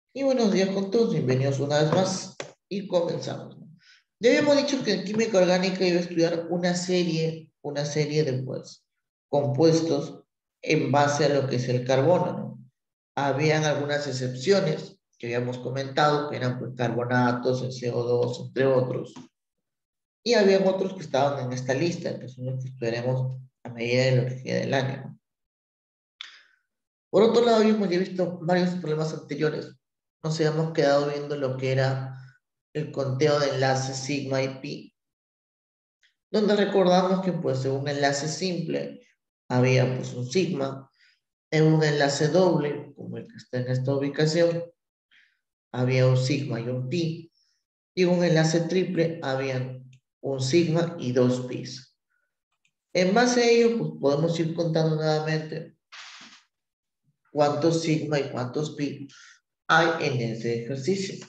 Y buenos días con todos, bienvenidos una vez más y comenzamos. Ya habíamos dicho que en química orgánica iba a estudiar una serie de pues, compuestos en base a lo que es el carbono, ¿no? Habían algunas excepciones que habíamos comentado, que eran pues, carbonatos, el CO2, entre otros. Y habían otros que estaban en esta lista, que son los que estudiaremos a medida de lo que queda del año, ¿no? Por otro lado, habíamos ya visto varios problemas anteriores. Nos habíamos quedado viendo lo que era el conteo de enlaces sigma y pi, donde recordamos que pues en un enlace simple había pues un sigma, en un enlace doble, como el que está en esta ubicación, había un sigma y un pi, y en un enlace triple había un sigma y dos pis. En base a ello, pues podemos ir contando nuevamente cuántos sigma y cuántos pi hay en ese ejercicio.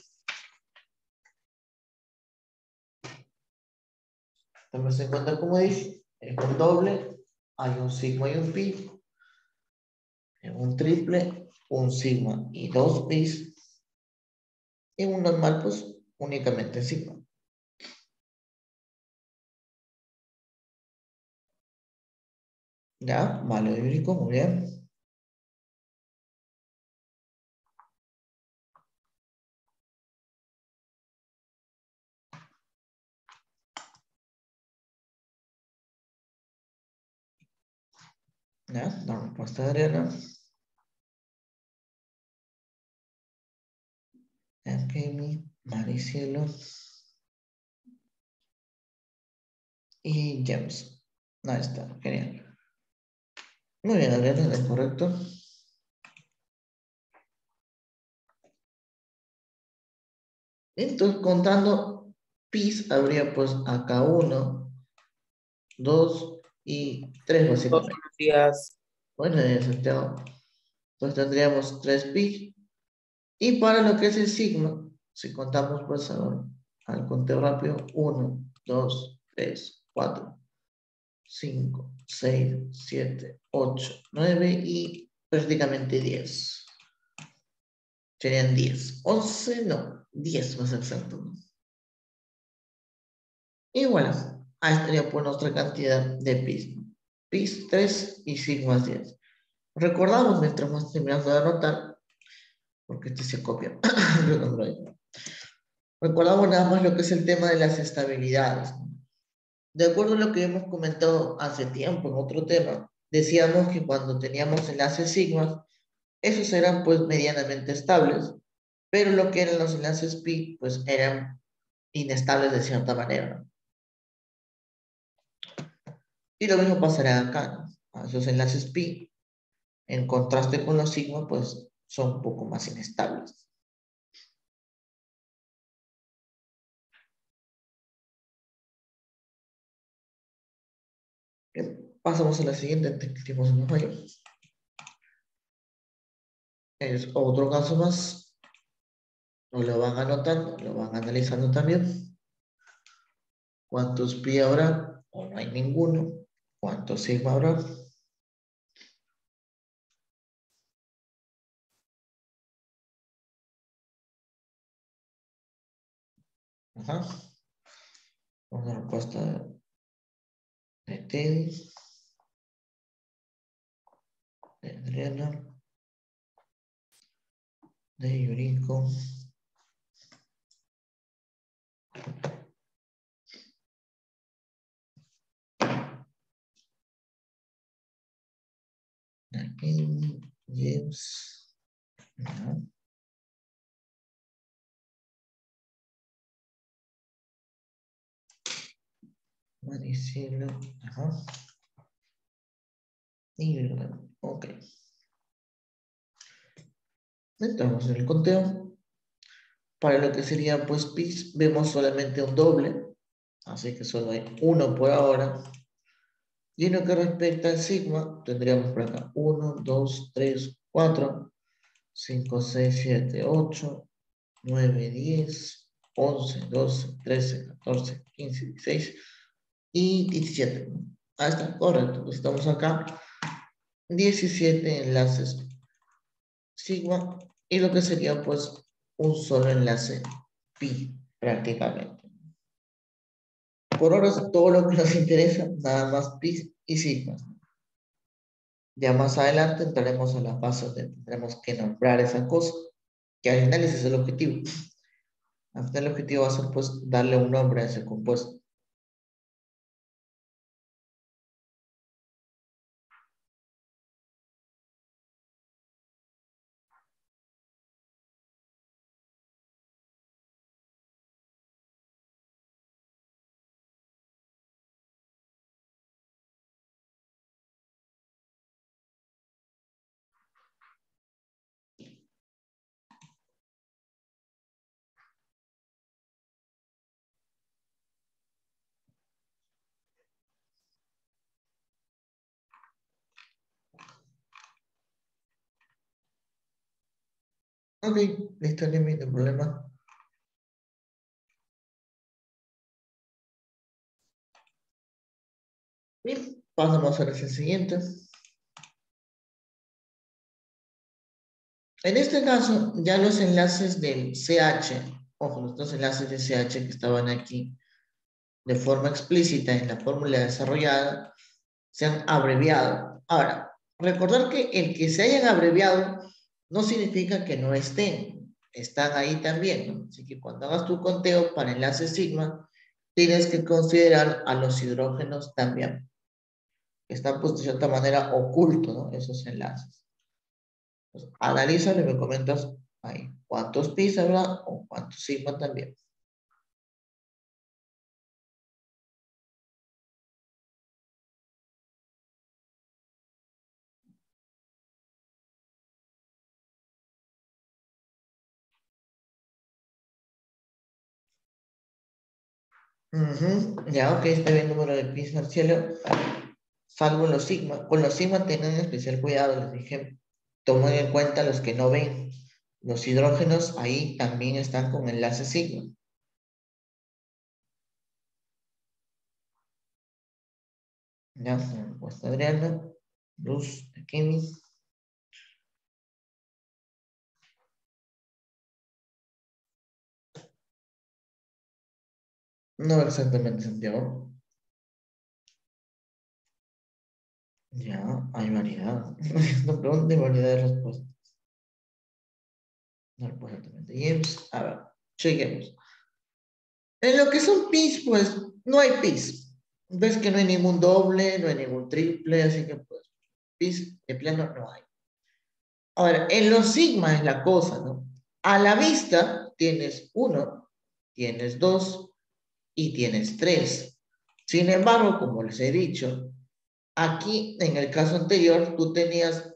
Tomemos en cuenta, como dije, en un doble hay un sigma y un pi, en un triple un sigma y dos pis, y en un normal pues únicamente sigma. ¿Ya? Vale, híbrico, muy bien. ¿Ya? La respuesta de Adriana. Kemi, Maricielo y James. Ahí está, genial. Muy bien, Adriana, es correcto. Entonces, contando pis, habría pues acá 1, 2 y 3 Todos básicamente. los días. Bueno, Santiago, pues tendríamos 3 pi. Y para lo que es el sigma, si contamos pues al conteo rápido, 1, 2, 3, 4, 5, 6, 7, 8, 9 y prácticamente 10. Serían 10. 11, no, 10 más exacto, ¿no? Y bueno, ahí estaría pues nuestra cantidad de pis, ¿no? Pis 3 y sigmas 10. Recordamos mientras más terminando de anotar, porque este se copia. Recordamos nada más lo que es el tema de las estabilidades, ¿no? De acuerdo a lo que hemos comentado hace tiempo en otro tema, decíamos que cuando teníamos enlaces sigma, esos eran pues medianamente estables, pero lo que eran los enlaces pi, pues eran inestables de cierta manera, ¿no? Y lo mismo pasará acá, ¿no? A esos enlaces pi, en contraste con los sigma, pues son un poco más inestables. Bien, pasamos a la siguiente, antes que el tiempo se nos vaya. Es otro caso más, nos lo van anotando, lo van analizando también. ¿Cuántos pi habrá? O no hay ninguno. ¿Cuántos sigma habrá? Ajá. Una respuesta de Teddy, de Adriana, de Yuriko, de Kenny, James, ¿no? Maricelo, ajá. Y Yuriko, ok. Entramos en el conteo. Para lo que sería pues pis, vemos solamente un doble, así que solo hay uno por ahora. Y en lo que respecta al sigma, tendríamos por acá 1, 2, 3, 4, 5, 6, 7, 8, 9, 10, 11, 12, 13, 14, 15, 16 y 17, ¿no? Ahí está, correcto. Pues estamos acá. 17 enlaces sigma y lo que sería pues un solo enlace pi, prácticamente. Por ahora es todo lo que nos interesa, nada más pi y sigmas. Ya más adelante entraremos a la fase donde tendremos que nombrar esa cosa, que al final ese es el objetivo. Al final el objetivo va a ser pues darle un nombre a ese compuesto. Ok, listo, no hay problema. Bien, pasamos a la siguiente. En este caso, ya los enlaces del CH, ojo, los dos enlaces de CH que estaban aquí de forma explícita en la fórmula desarrollada, se han abreviado. Ahora, recordar que el que se hayan abreviado no significa que no estén, están ahí también, ¿no? Así que cuando hagas tu conteo para enlace sigma, tienes que considerar a los hidrógenos también. Están pues de cierta manera ocultos, ¿no? Esos enlaces. Pues, analízalo y me comentas ahí cuántos pi habrá o cuántos sigma también. Ya, ok, está bien el número de pi al cielo, salvo los sigma. Con los sigma tengan especial cuidado, les dije, tomen en cuenta los que no ven. Los hidrógenos ahí también están con enlace sigma. Ya, pues Adriana, Luz, Kimi. No exactamente, Santiago. Ya, hay variedad. No pregunte variedad de respuestas. No, pues exactamente. James, a ver, chequemos. En lo que son pis, pues no hay pis. Ves que no hay ningún doble, no hay ningún triple, así que pues pis de plano no hay. Ahora, en los sigma es la cosa, ¿no? A la vista tienes uno, tienes dos y tienes tres. Sin embargo, como les he dicho, aquí en el caso anterior tú tenías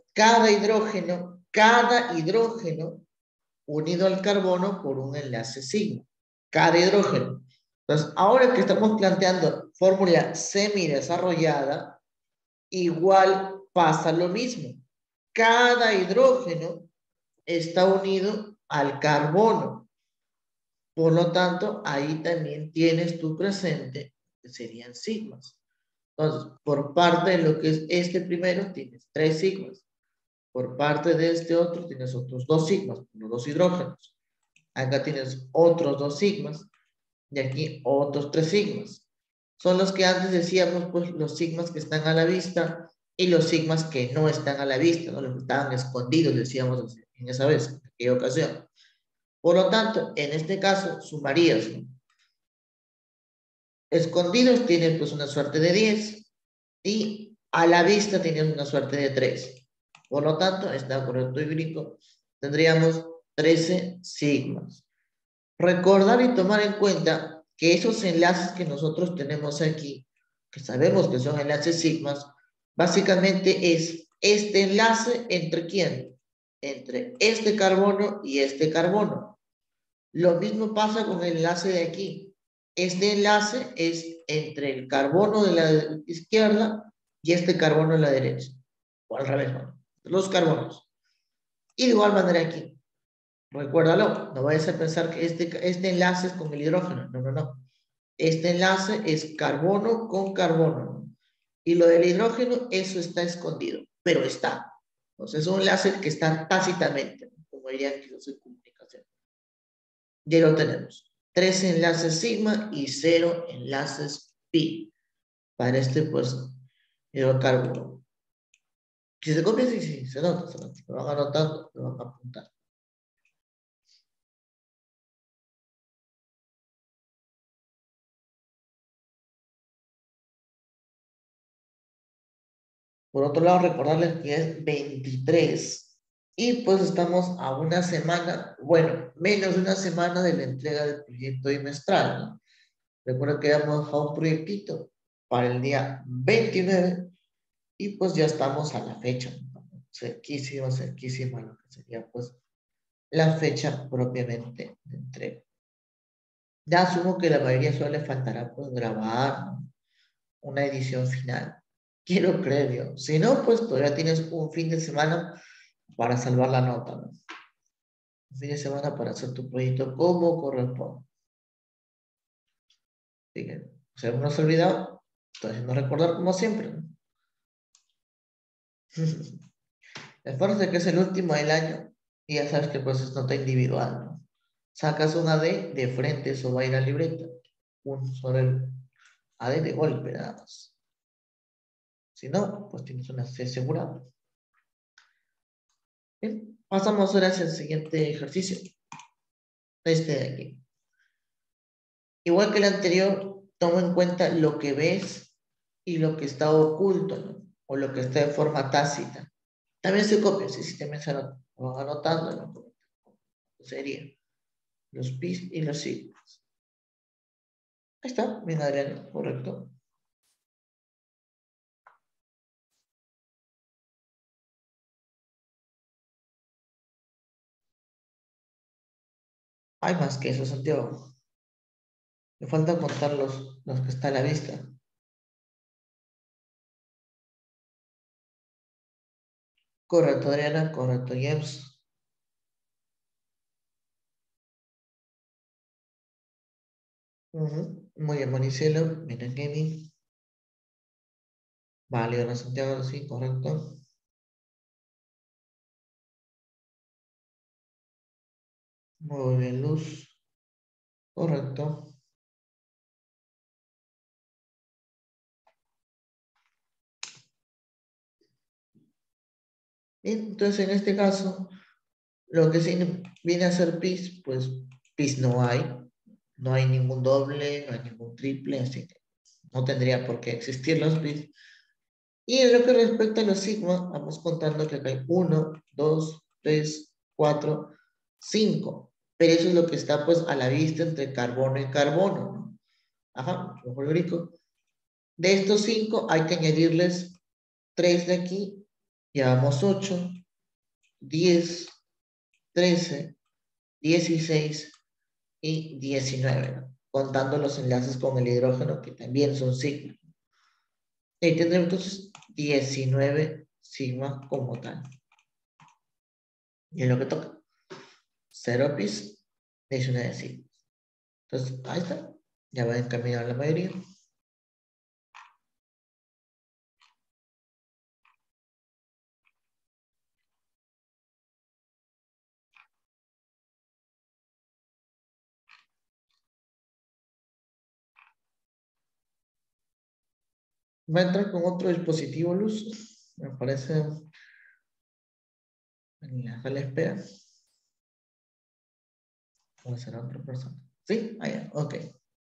cada hidrógeno unido al carbono por un enlace sigma. Cada hidrógeno. Entonces, ahora que estamos planteando fórmula semi-desarrollada, igual pasa lo mismo. Cada hidrógeno está unido al carbono. Por lo tanto, ahí también tienes tu presente, que serían sigmas. Entonces, por parte de lo que es este primero, tienes tres sigmas. Por parte de este otro, tienes otros dos sigmas, los dos hidrógenos. Acá tienes otros dos sigmas y aquí otros tres sigmas. Son los que antes decíamos, pues los sigmas que están a la vista y los sigmas que no están a la vista, ¿no? Los que estaban escondidos, decíamos en esa vez, en aquella ocasión. Por lo tanto, en este caso, sumarías, ¿no? Escondidos tienes pues una suerte de 10 y a la vista tienes una suerte de 3. Por lo tanto, está correcto y gringo, tendríamos 13 sigmas. Recordar y tomar en cuenta que esos enlaces que nosotros tenemos aquí, que sabemos que son enlaces sigmas, básicamente es este enlace entre quién? Entre este carbono y este carbono. Lo mismo pasa con el enlace de aquí. Este enlace es entre el carbono de la izquierda y este carbono de la derecha. O al revés, bueno, los carbonos. Y de igual manera aquí. Recuérdalo, no vayas a pensar que este enlace es con el hidrógeno. No, no, no. Este enlace es carbono con carbono, ¿no? Y lo del hidrógeno, eso está escondido, pero está. Entonces es un enlace que está tácitamente, ¿no? Como dirían que yo soy comunicación. Ya lo tenemos. 3 enlaces sigma y 0 enlaces pi. Para este, pues, hidrocarburo. Si se copia, sí, sí, se nota, se nota. Lo van anotando, lo van a apuntar. Por otro lado, recordarles que es 23 y pues estamos a una semana, bueno, menos de una semana de la entrega del proyecto bimestral, ¿no? Recuerden que habíamos dejado un proyectito para el día 29 y pues ya estamos a la fecha, ¿no? Cerquísimo, cerquísimo a lo que sería pues la fecha propiamente de entrega. Ya asumo que la mayoría solo le faltará pues grabar, ¿no? Una edición final. Quiero creer yo. Si no, pues todavía tienes un fin de semana para salvar la nota, ¿no? Un fin de semana para hacer tu proyecto como corresponde. Así que, si alguno se ha olvidado, estoy haciendo recordar como siempre, ¿no? Esfuerzo que es el último del año y ya sabes que pues es nota individual, ¿no? Sacas una D de frente, eso va a ir a la libreta. Un sobre el AD de golpe, nada más. Si no, pues tienes una C asegurada. Bien, pasamos ahora hacia el siguiente ejercicio. Este de aquí. Igual que el anterior, toma en cuenta lo que ves y lo que está oculto, ¿no? O lo que está de forma tácita. También se copia, sí, también se anota. Lo van anotando, ¿no? Sería los pis y los sigmas. Ahí está, bien Adriano, correcto. Hay más que eso, Santiago. Me falta contar los que están a la vista. Correcto, Adriana, correcto, James. Muy bien, Maricelo, mira, Kevin. Vale, ahora Santiago, sí, correcto. Muy bien, Luz, correcto. Bien, entonces en este caso, lo que sí viene a ser pis, pues pis no hay. No hay ningún doble, no hay ningún triple, así que no tendría por qué existir los pis. Y en lo que respecta a los sigma, vamos contando que acá hay 1, 2, 3, 4, 5. Pero eso es lo que está pues a la vista entre carbono y carbono, ¿no? Ajá, lo fluorúrico. De estos 5 hay que añadirles 3 de aquí. Llevamos 8, 10, 13, 16 y 19, ¿no? Contando los enlaces con el hidrógeno, que también son sigma. Y tendremos entonces 19 sigma como tal. Y es lo que toca. 0 pis, 19 sigma. Entonces, ahí está. Ya va encaminado la mayoría. Va a entrar con otro dispositivo luz. Me parece en la sala de espera. O será otra persona. ¿Sí? Allá, ok.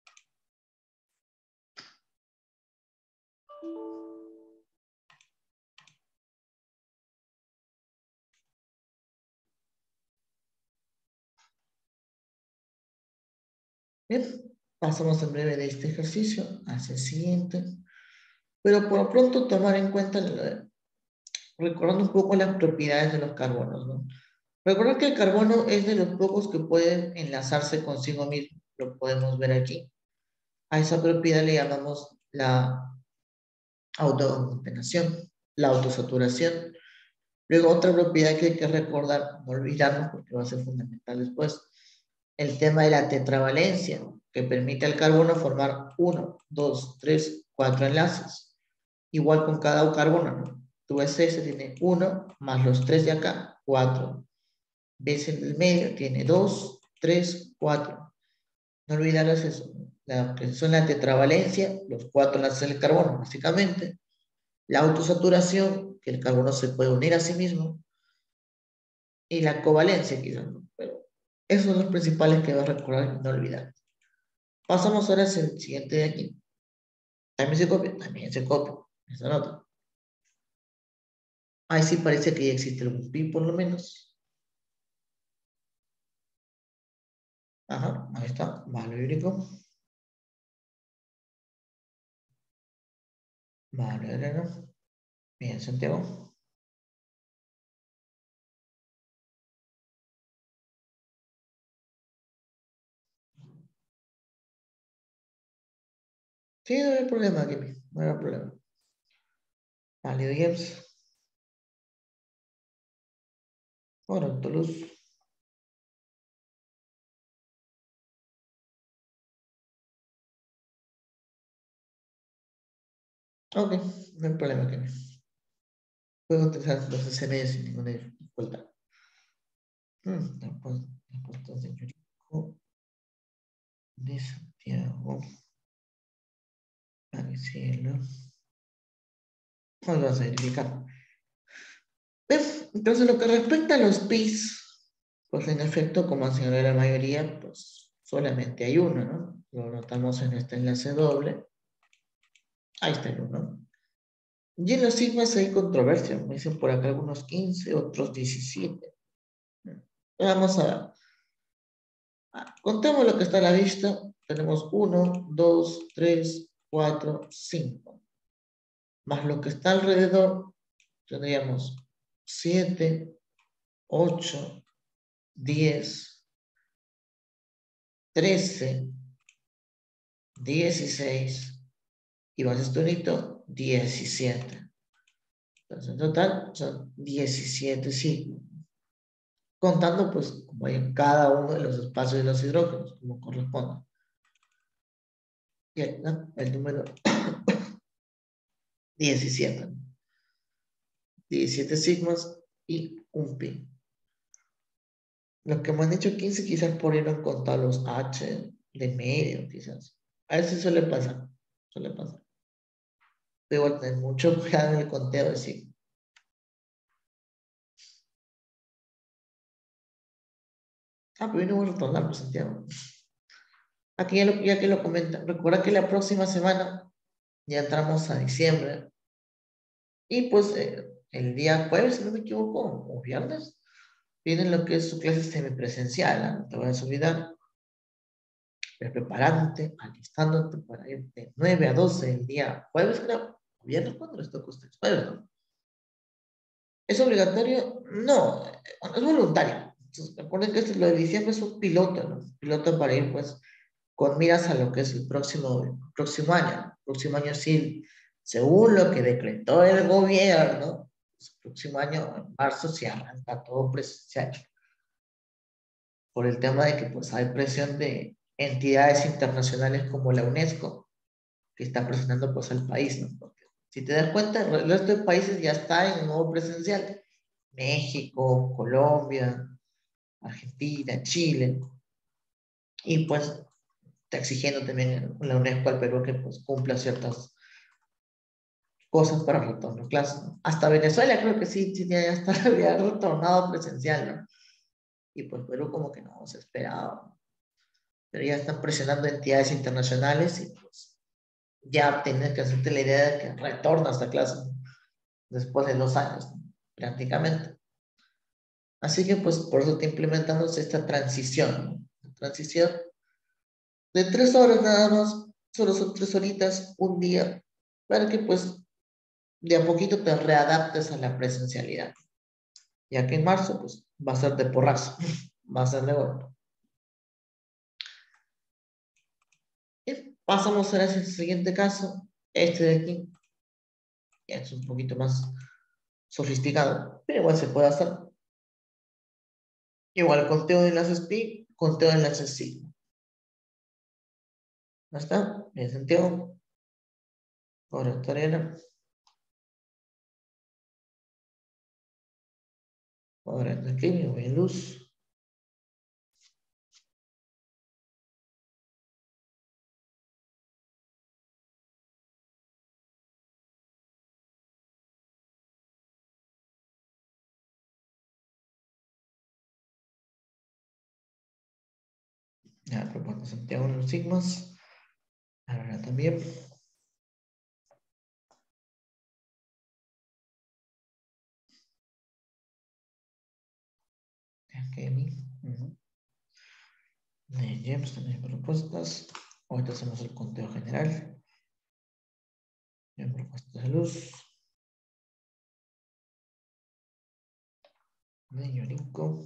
Bien, pasamos en breve de este ejercicio hacia el siguiente. Pero por lo pronto tomar en cuenta, recordando un poco las propiedades de los carbonos, ¿no? Recordar que el carbono es de los pocos que pueden enlazarse consigo mismo. Lo podemos ver aquí. A esa propiedad le llamamos la autoconcatenación, la autosaturación. Luego, otra propiedad que hay que recordar, no olvidarnos porque va a ser fundamental después, el tema de la tetravalencia, que permite al carbono formar 1, 2, 3, 4 enlaces. Igual con cada carbono, ¿no? Tu SS tiene 1 más los 3 de acá, 4. Ves en el medio, tiene 2 3, 4. No olvidarás eso, ¿no? Que son la tetravalencia, los 4 enlaces del carbono, básicamente. La autosaturación, que el carbono se puede unir a sí mismo. Y la covalencia, quizás, ¿no? Pero esos son los principales que vas a recordar y no olvidar. Pasamos ahora al siguiente de aquí. También se copia, también se copia. Esa nota. Ahí sí parece que ya existe algún pi por lo menos. Ajá, ahí está, valor hídrico. Vale, arena. Bien, Santiago. Sí, no hay problema, Kimi. No hay problema. Válido, James. Ahora, Toulouse. Ok, no hay problema, Kimi. Puedo utilizar los SMS sin ninguna dificultad. La puerta de Yurico de Santiago. Cielo. Vamos a verificar. ¿Ves? Entonces, lo que respecta a los PIs, pues en efecto, como han señalado la mayoría, pues solamente hay uno, ¿no? Lo notamos en este enlace doble. Ahí está el uno. Y en los sigmas hay controversia. Me dicen por acá algunos 15, otros 17. Vamos a ver. Contemos lo que está a la vista. Tenemos 1, 2, 3, 4, 5. Más lo que está alrededor, tendríamos 7, 8, 10, 13, 16 y más este unito, 17. Entonces, en total son 17 signos. Contando, pues, como hay en cada uno de los espacios de los hidrógenos, como corresponde. Y ahí, ¿no? El número 17. 17 sigmas y un pi. Los que me han dicho 15 quizás por ir a contar los H de medio, quizás. A veces suele pasar, suele pasar. Debo tener mucho cuidado en el conteo de signos. Pero yo no voy a retornar, pues, Santiago. Aquí ya que lo comenta, recuerda que la próxima semana ya entramos a diciembre y pues el día jueves, si no me equivoco, o viernes, viene lo que es su clase semipresencial, ¿no? No te vas a olvidar, preparándote, alistándote para ir de 9 a 12 el día jueves, creo, o viernes, cuando les toca a ustedes, jueves, ¿no? ¿Es obligatorio? No, bueno, es voluntario. Entonces, recuerden que lo de diciembre es un piloto, ¿no? Piloto para ir, pues, con miras a lo que es el próximo año. El próximo año sí, según lo que decretó el gobierno, pues, el próximo año, en marzo, se arranca todo presencial. Por el tema de que pues hay presión de entidades internacionales como la UNESCO, que está presionando pues al país, ¿no? Porque si te das cuenta, el resto de países ya está en modo presencial. México, Colombia, Argentina, Chile, y pues está exigiendo también la UNESCO al Perú que pues cumpla ciertas cosas para retorno a clases, ¿no? Hasta Venezuela creo que sí, sí ya hasta había retornado presencial, ¿no? Y pues Perú como que no se esperaba, ¿no? Pero ya están presionando entidades internacionales y pues ya tienes que hacerte la idea de que retorna a esta clase, ¿no? Después de 2 años, ¿no? Prácticamente. Así que pues por eso te implementamos esta transición, ¿no? La transición de 3 horas nada más, solo son 3 horitas, un día, para que pues de a poquito te readaptes a la presencialidad. Ya que en marzo pues va a ser de porrazo, va a ser de golpe. Y pasamos ahora al siguiente caso, este de aquí, ya es un poquito más sofisticado, pero igual se puede hacer. Igual conteo de enlaces pi, conteo de enlaces sigma. ¿No está? Bien, Santiago. Ahora, Tarena. Ahora, aquí, bien, Luz. Ya, propongo Santiago en los sigmas. Ahora también. Kenny. De James también propuestas. Ahorita hacemos el conteo general. Bien, propuestas de luz. De Yorico.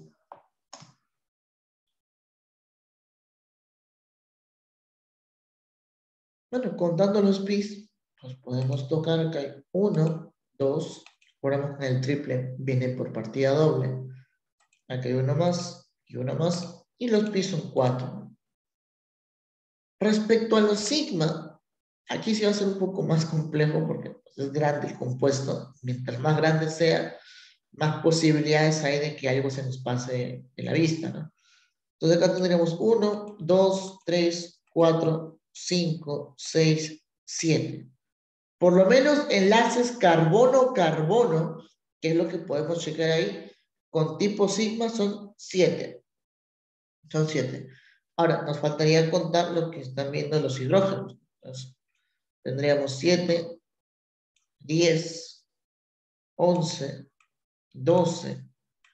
Bueno, contando los pis, los podemos tocar acá. Hay 1, 2. Recordemos que el triple viene por partida doble. Aquí hay uno más y uno más. Y los pis son 4. Respecto a los sigma, aquí sí va a ser un poco más complejo porque pues, es grande el compuesto. Mientras más grande sea, más posibilidades hay de que algo se nos pase de la vista, ¿no? Entonces acá tendríamos 1, 2, 3, 4, 5, 6, 7. Por lo menos enlaces carbono-carbono, que es lo que podemos checar ahí, con tipo sigma son 7. Son 7. Ahora, nos faltaría contar lo que están viendo los hidrógenos. Entonces, tendríamos 7, 10, 11, 12,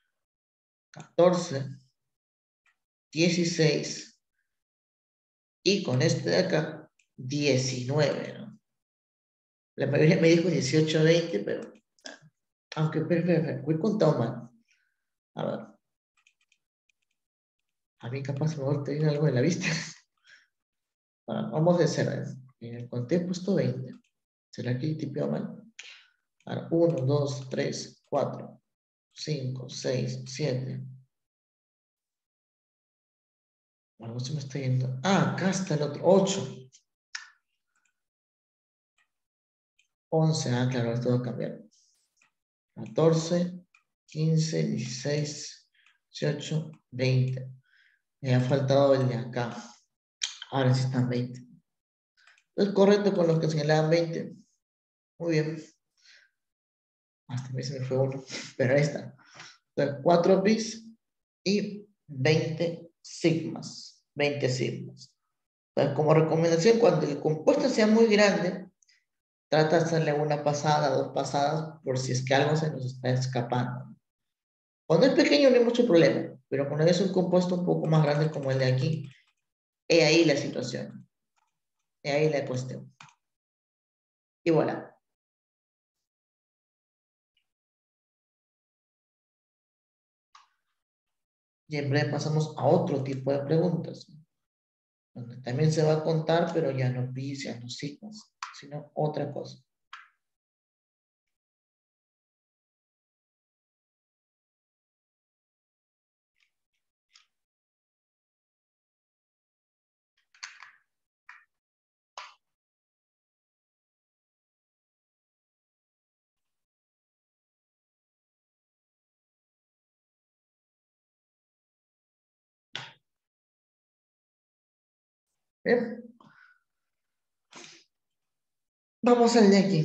14, 16 y con este de acá, 19, ¿no? La mayoría me dijo 18, 20, pero aunque voy contado mal. A ver, a mí capaz mejor te viene algo de la vista. Vamos de cero. En el conteo he puesto 20. ¿Será que tipeo mal? Ahora, 1, 2, 3, 4, 5, 6, 7. Algo se me está yendo. Ah, acá está el otro. 8. 11. Ah, claro, esto va a cambiar. 14, 15, 16, 18, 20. Me ha faltado el de acá. Ahora sí están 20. Es correcto con los que señalaban 20. Muy bien. Hasta a mí se me fue uno. Pero ahí está. Entonces, 4 bis y 20 sigmas. 20 sigmas. Entonces, como recomendación, cuando el compuesto sea muy grande, trata de hacerle una pasada, 2 pasadas, por si es que algo se nos está escapando. Cuando es pequeño no hay mucho problema, pero cuando es un compuesto un poco más grande como el de aquí, he ahí la situación. He ahí la cuestión. Y voilà. Y en breve pasamos a otro tipo de preguntas, donde también se va a contar, pero ya no bis, ya no sigmas, sino otra cosa. Bien. Vamos al de aquí.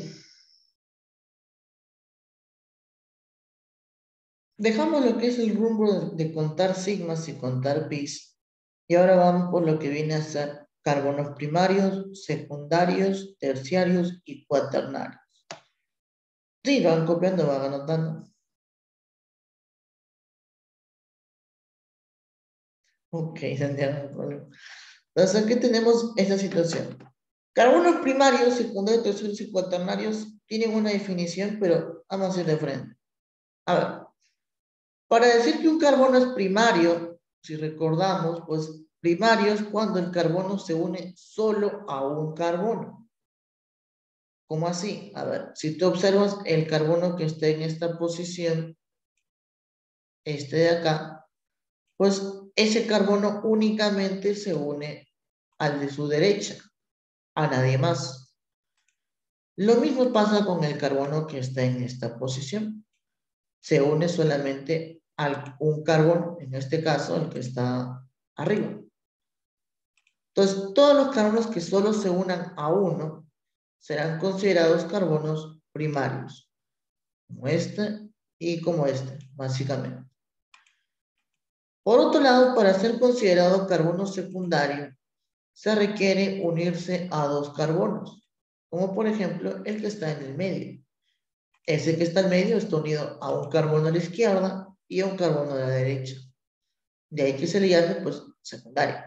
Dejamos lo que es el rumbo de contar sigmas y contar pis. Y ahora vamos por lo que viene a ser carbonos primarios, secundarios, terciarios y cuaternarios. Sí, van copiando, van anotando. Ok, Santiago, no hay problema. Entonces aquí tenemos esta situación. Carbonos primarios, secundarios, terciarios y cuaternarios tienen una definición, pero vamos a ir de frente. A ver, para decir que un carbono es primario, si recordamos, pues primario es cuando el carbono se une solo a un carbono. ¿Cómo así? A ver, si tú observas el carbono que está en esta posición, este de acá, pues ese carbono únicamente se une al de su derecha, a nadie más. Lo mismo pasa con el carbono que está en esta posición. Se une solamente a un carbono, en este caso, el que está arriba. Entonces, todos los carbonos que solo se unan a uno serán considerados carbonos primarios, como este y como este, básicamente. Por otro lado, para ser considerado carbono secundario, se requiere unirse a dos carbonos, como por ejemplo el que está en el medio. Ese que está en medio está unido a un carbono a la izquierda y a un carbono a la derecha. De ahí que se le llame, pues, secundario.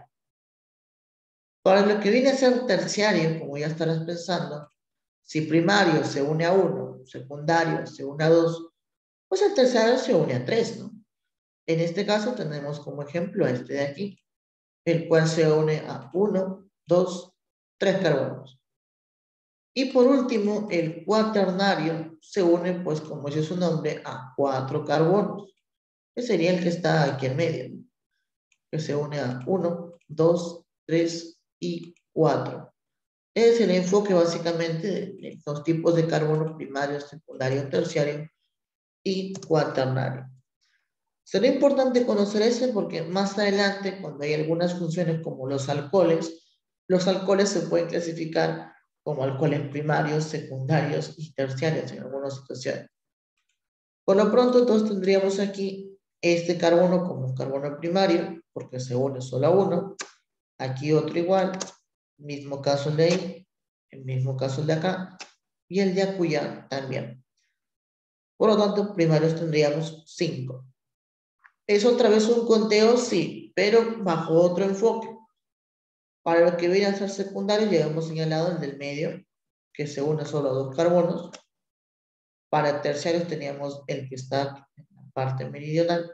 Para lo que viene a ser terciario, como ya estarás pensando, si primario se une a uno, secundario se une a dos, pues el terciario se une a tres, ¿no? En este caso tenemos como ejemplo a este de aquí, el cual se une a uno, dos, tres carbonos. Y por último, el cuaternario se une, pues como dice su nombre, a cuatro carbonos, que sería el que está aquí en medio, ¿no? Que se une a uno, dos, tres y cuatro. Es el enfoque básicamente de los tipos de carbono primario, secundario, terciario y cuaternario. Será importante conocer ese porque más adelante, cuando hay algunas funciones como los alcoholes se pueden clasificar como alcoholes primarios, secundarios y terciarios en algunas situaciones. Por lo pronto, entonces tendríamos aquí este carbono como un carbono primario, porque se une solo a uno. Aquí otro igual, mismo caso el de ahí, el mismo caso el de acá, y el de acullá también. Por lo tanto, primarios tendríamos 5. ¿Es otra vez un conteo? Sí, pero bajo otro enfoque. Para lo que viene a ser secundario, ya hemos señalado el del medio, que se une solo a dos carbonos. Para terciarios teníamos el que está en la parte meridional.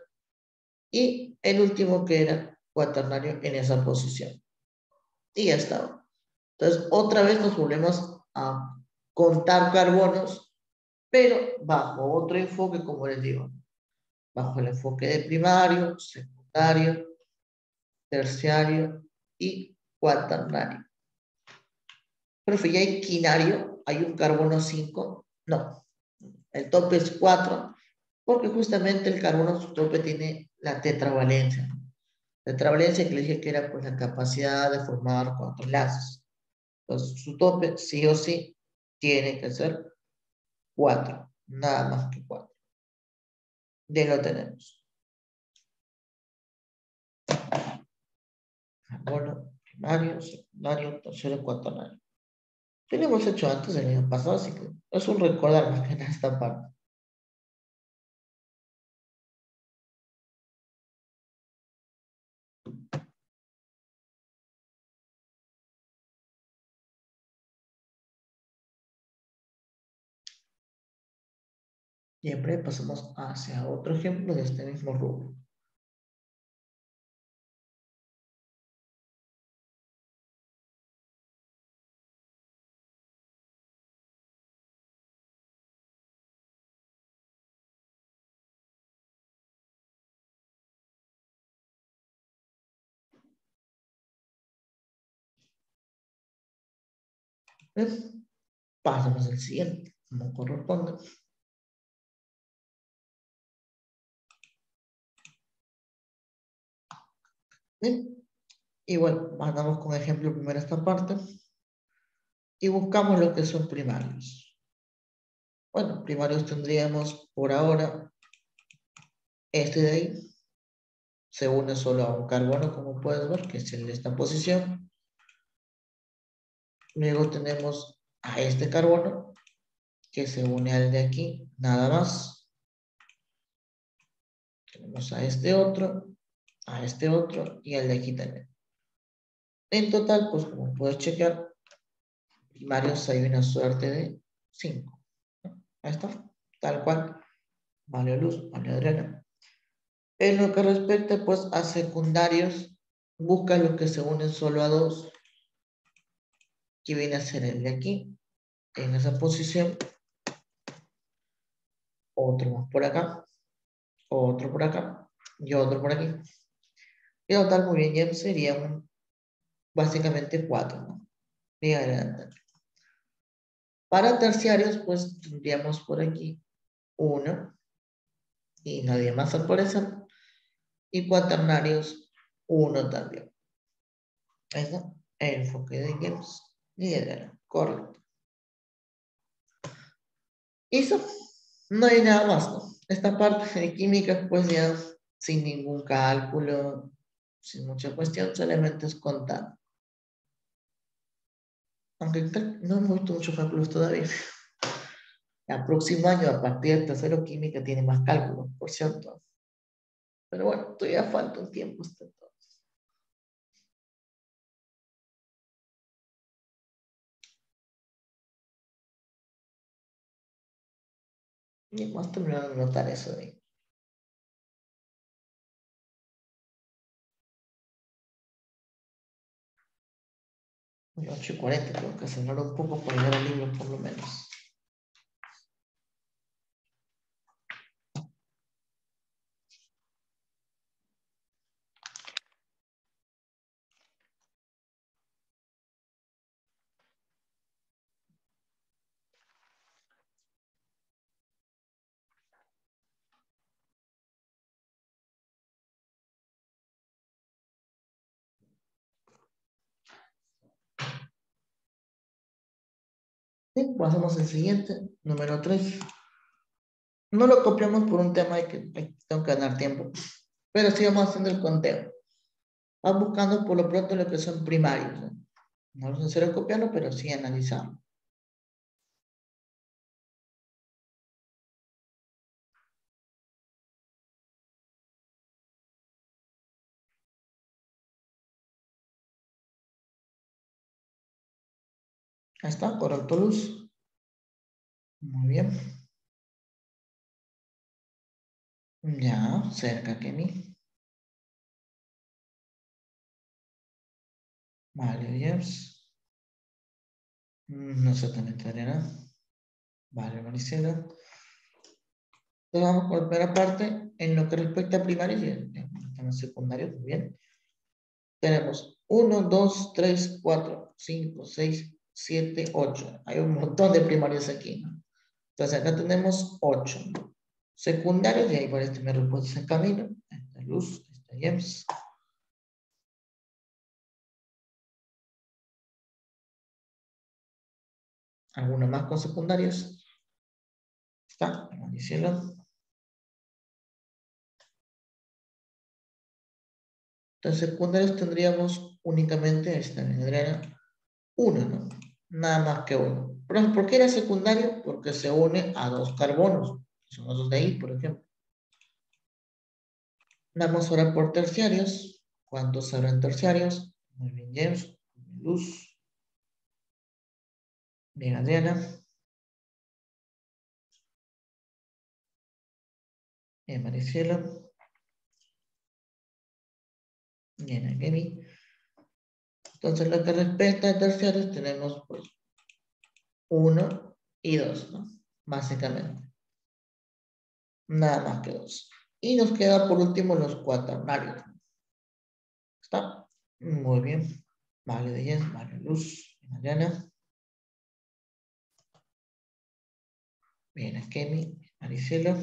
Y el último que era cuaternario en esa posición. Y ya estaba. Entonces, otra vez nos volvemos a contar carbonos, pero bajo otro enfoque, como les digo, bajo el enfoque de primario, secundario, terciario y cuaternario. Profe, ¿ya hay quinario? ¿Hay un carbono 5? No, el tope es 4, porque justamente el carbono, su tope tiene la tetravalencia. Tetravalencia que le dije que era pues la capacidad de formar 4 enlaces. Entonces, su tope sí o sí tiene que ser 4, nada más que 4. Ya lo tenemos. Carbono primario, secundario, terciario, cuaternario. Lo hemos hecho antes el año pasado, así que es un recordar más que nada esta parte. Siempre pasamos hacia otro ejemplo de este mismo rubro. ¿Ves? Pasamos al siguiente, como corresponde. Bien. Y bueno, mandamos con ejemplo primero esta parte y buscamos lo que son primarios. Bueno, primarios tendríamos por ahora este de ahí. Se une solo a un carbono, como puedes ver, que es el de esta posición. Luego tenemos a este carbono, que se une al de aquí, nada más. Tenemos a este otro y al de aquí también. En total, pues como puedes chequear, primarios hay una suerte de 5. Ahí está, tal cual. Vale luz, vale Adriana. En lo que respecta pues a secundarios, busca los que se unen solo a 2, que viene a ser el de aquí, en esa posición. Otro más por acá, otro por acá y otro por aquí. Y total, muy bien, ya serían básicamente 4, ¿no? Bien adelante. Para terciarios, pues tendríamos por aquí 1 y nadie más al parecer. Y cuaternarios 1 también. Ahí está. Enfoque de Gibbs y Edera. Correcto. ¿Listo? No hay nada más, ¿no? Esta parte de química, pues ya sin ningún cálculo, sin mucha cuestión, solamente es contar. Aunque no hemos visto muchos cálculos todavía. El próximo año, a partir de tercero, química tiene más cálculos, por cierto. Pero bueno, todavía falta un tiempo hasta entonces. Y hemos terminado de notar eso de ahí. 8:40, tengo que acelerar un poco para llegar al libro por lo menos. Bien, pasamos al siguiente, número 3. No lo copiamos por un tema de que tengo que ganar tiempo, pero sí vamos haciendo el conteo. Vamos buscando por lo pronto lo que son primarios, ¿no? No es necesario copiarlo, pero sí analizarlo. Ahí está, correcto, Luz. Muy bien. Ya, cerca que mí. Vale, James. No exactamente, Adriana. Vale, Maricela. Entonces vamos con la primera parte. En lo que respecta a primarios y en temas secundarios, muy bien. Tenemos 1, 2, 3, 4, 5, 6, 7, 8. Hay un montón de primarios aquí, ¿no? Entonces acá tenemos 8. Secundarios, y hay varias primeras respuestas en camino. Esta Luz, esta James. ¿Alguno más con secundarios? Está, Maricela. Entonces, secundarios tendríamos únicamente esta Adriana, uno, ¿no? Nada más que uno. ¿Por qué era secundario? Porque se une a dos carbonos, que son esos de ahí, por ejemplo. Vamos ahora por terciarios. ¿Cuántos habrán terciarios? Muy bien, James. Luz. Bien, Adriana. Bien, Maricielo. Bien, Akemi. Entonces, lo que respecta a terciarios, tenemos pues uno y dos, ¿no? Básicamente. Nada más que dos. Y nos queda por último los cuaternarios. ¿Está? Muy bien. Vale, de 10, vale, Luz, Mariana. Bien, Akemi, Maricela.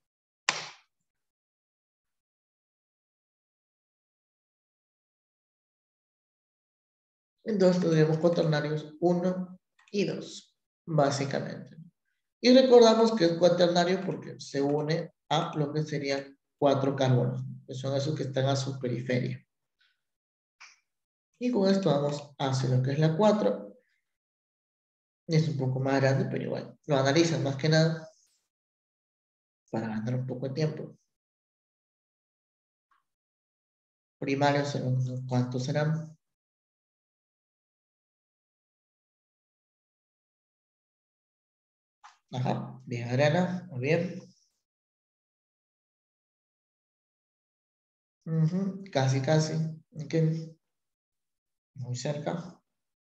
Entonces tendríamos cuaternarios uno y 2, básicamente. Y recordamos que es cuaternario porque se une a lo que serían cuatro carbonos, que son esos que están a su periferia. Y con esto vamos hacia lo que es la 4. Es un poco más grande, pero igual. Lo analizan más que nada para ganar un poco de tiempo. Primarios, ¿cuántos serán? Ajá, bien, Adriana, muy bien. Casi, casi. Ok, muy cerca.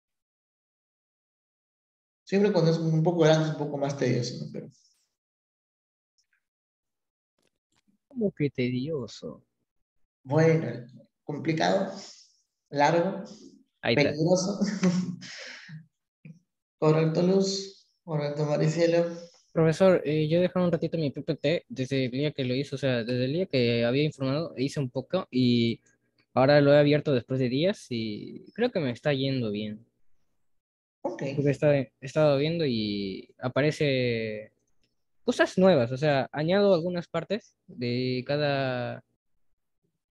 Siempre cuando es un poco grande es un poco más tedioso, ¿no? Pero Como que tedioso. bueno, complicado, largo, Ahí está. peligroso. Correcto, Luz. Correcto, Maricielo. Profesor, yo dejé un ratito mi PPT desde el día que lo hizo, o sea, desde el día que había informado, hice un poco y ahora lo he abierto después de días y creo que me está yendo bien. Ok. Porque he estado viendo y aparece cosas nuevas, o sea, añado algunas partes de cada.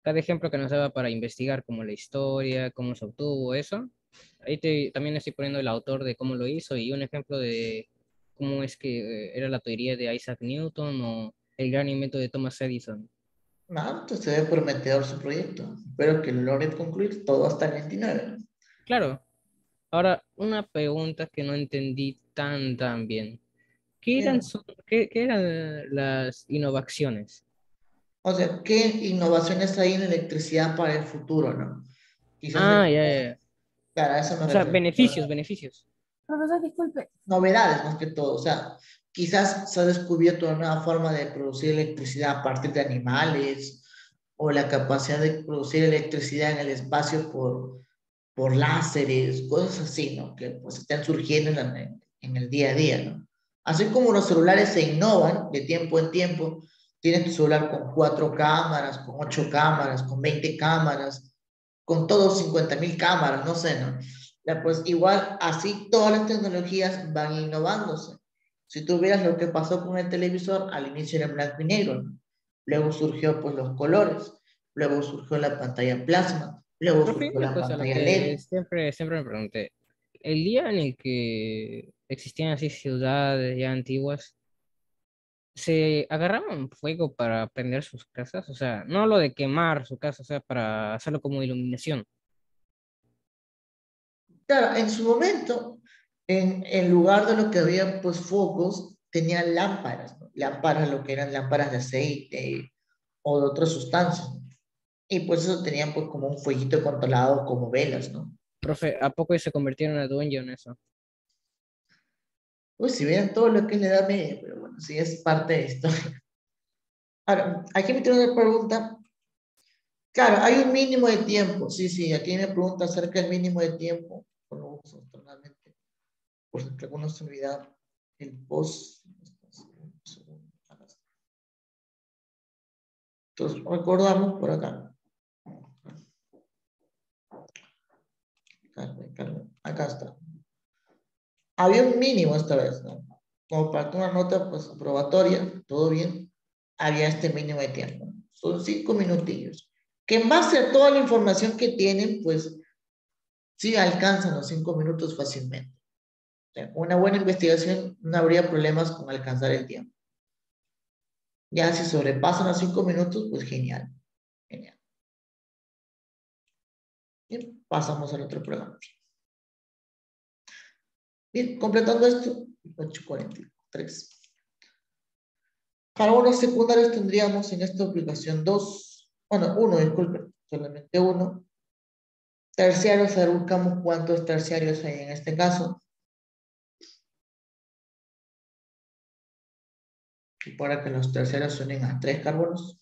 cada ejemplo que nos daba para investigar como la historia, cómo se obtuvo eso. Ahí también estoy poniendo el autor de cómo lo hizo y un ejemplo de cómo es que era la teoría de Isaac Newton o el gran invento de Thomas Edison. Nada, entonces se ve prometedor su proyecto. Espero que lo logren concluir todo hasta el 29. Claro, ahora una pregunta que no entendí tan bien. ¿Qué eran, Bien. qué eran las innovaciones? O sea, ¿qué innovaciones hay en electricidad para el futuro, no? Quizás, Ah, ya, ya, ya. claro, a eso me O sea, refiero. beneficios, beneficios. Profesor, disculpe. Novedades más que todo. O sea, quizás se ha descubierto una nueva forma de producir electricidad a partir de animales o la capacidad de producir electricidad en el espacio por láseres, cosas así, ¿no? Que pues están surgiendo en el día a día, ¿no? Así como los celulares se innovan de tiempo en tiempo, tienes tu celular con 4 cámaras, con 8 cámaras, con 20 cámaras, con todos 50.000 cámaras, no sé, ¿no? Ya, pues igual así todas las tecnologías van innovándose. Si tú vieras lo que pasó con el televisor, al inicio era en blanco y negro, ¿no? Luego surgió pues los colores, luego surgió la pantalla plasma, luego Profe, surgió una la cosa, lo pantalla que LED. siempre me pregunté. El día en el que existían así ciudades ya antiguas, ¿se agarraban fuego para prender sus casas? O sea, no lo de quemar su casa, o sea, para hacerlo como iluminación. Claro, en su momento, en lugar de lo que había pues focos, tenían lámparas, ¿no? Lámparas, lo que eran lámparas de aceite o de otras sustancias, ¿no? Y pues eso tenían pues como un fueguito controlado como velas, ¿no? Profe, ¿a poco se convirtieron a dueño en eso? Pues si vieran todo lo que es la Edad Media, pero bueno, sí es parte de esto. Ahora, aquí me tiene una pregunta. Claro, hay un mínimo de tiempo. Sí, sí, aquí me pregunta acerca del mínimo de tiempo. Bueno, uso normalmente, por si alguno se olvida el post. Entonces, recordamos por acá. Acá está. Había un mínimo esta vez, ¿no? Como para una nota pues aprobatoria, todo bien, había este mínimo de tiempo. Son 5 minutillos. Que en base a toda la información que tienen, pues sí alcanzan los 5 minutos fácilmente. O sea, una buena investigación no habría problemas con alcanzar el tiempo. Ya si sobrepasan los 5 minutos, pues genial. Genial. Bien, pasamos al otro programa. Bien, completando esto, 8:43. Para unos secundarios tendríamos en esta aplicación dos, bueno, uno, disculpen, solamente uno. Terciarios, a ver, buscamos cuántos terciarios hay en este caso. Y para que los terciarios suenen a 3 carbonos.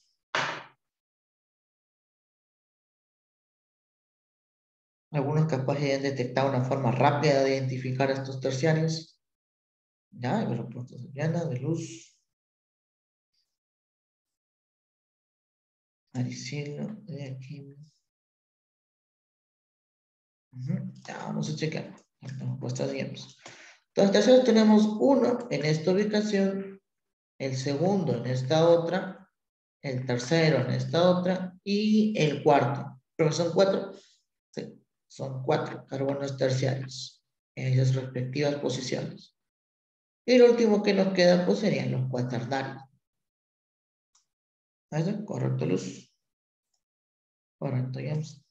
Algunos capaz de detectar una forma rápida de identificar estos terciarios. Ya, y los puntos de llana, de luz. Maricelo, de aquí. Ya, vamos a checar. Estamos puestos bien. Entonces, terceros tenemos uno en esta ubicación, el segundo en esta otra, el tercero en esta otra y el cuarto. ¿Pero son 4? Sí, son 4 carbonos terciarios en esas respectivas posiciones. Y el último que nos queda pues serían los cuaternarios. ¿Eso? Correcto, Luz. Correcto, James.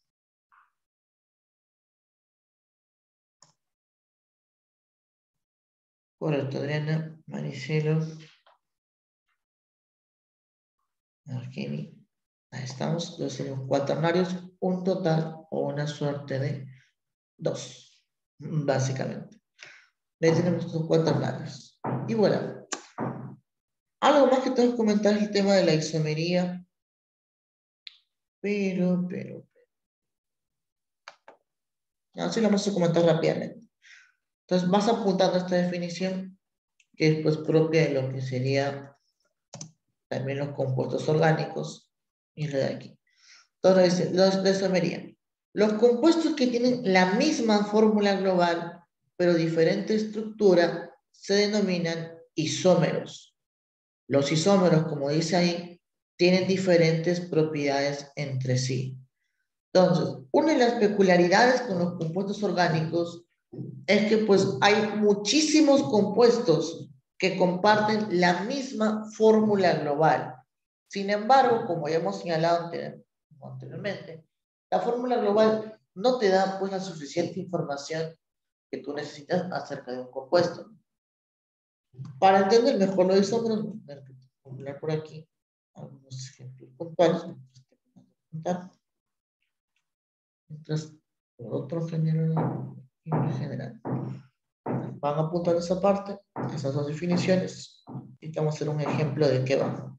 Correcto, Adriana. Maricelo. Argini. Ahí estamos. Los serían cuaternarios. Un total o una suerte de 2. Básicamente. Ahí tenemos los cuaternarios. Y bueno. Algo más que tengo que comentar es el tema de la isomería. Pero. Así lo vamos a comentar rápidamente. Entonces, vas apuntando esta definición, que es pues propia de lo que sería también los compuestos orgánicos, y la de aquí. Entonces, dice, los de isomería. Los compuestos que tienen la misma fórmula global, pero diferente estructura, se denominan isómeros. Los isómeros, como dice ahí, tienen diferentes propiedades entre sí. Entonces, una de las peculiaridades con los compuestos orgánicos es que pues hay muchísimos compuestos que comparten la misma fórmula global. Sin embargo, como ya hemos señalado anteriormente, la fórmula global no te da pues la suficiente información que tú necesitas acerca de un compuesto. Para entender mejor lo de isómeros, voy a poner por aquí algunos ejemplos puntuales. Mientras por otro general, van a apuntar esa parte, esas dos definiciones, y vamos a hacer un ejemplo de qué va.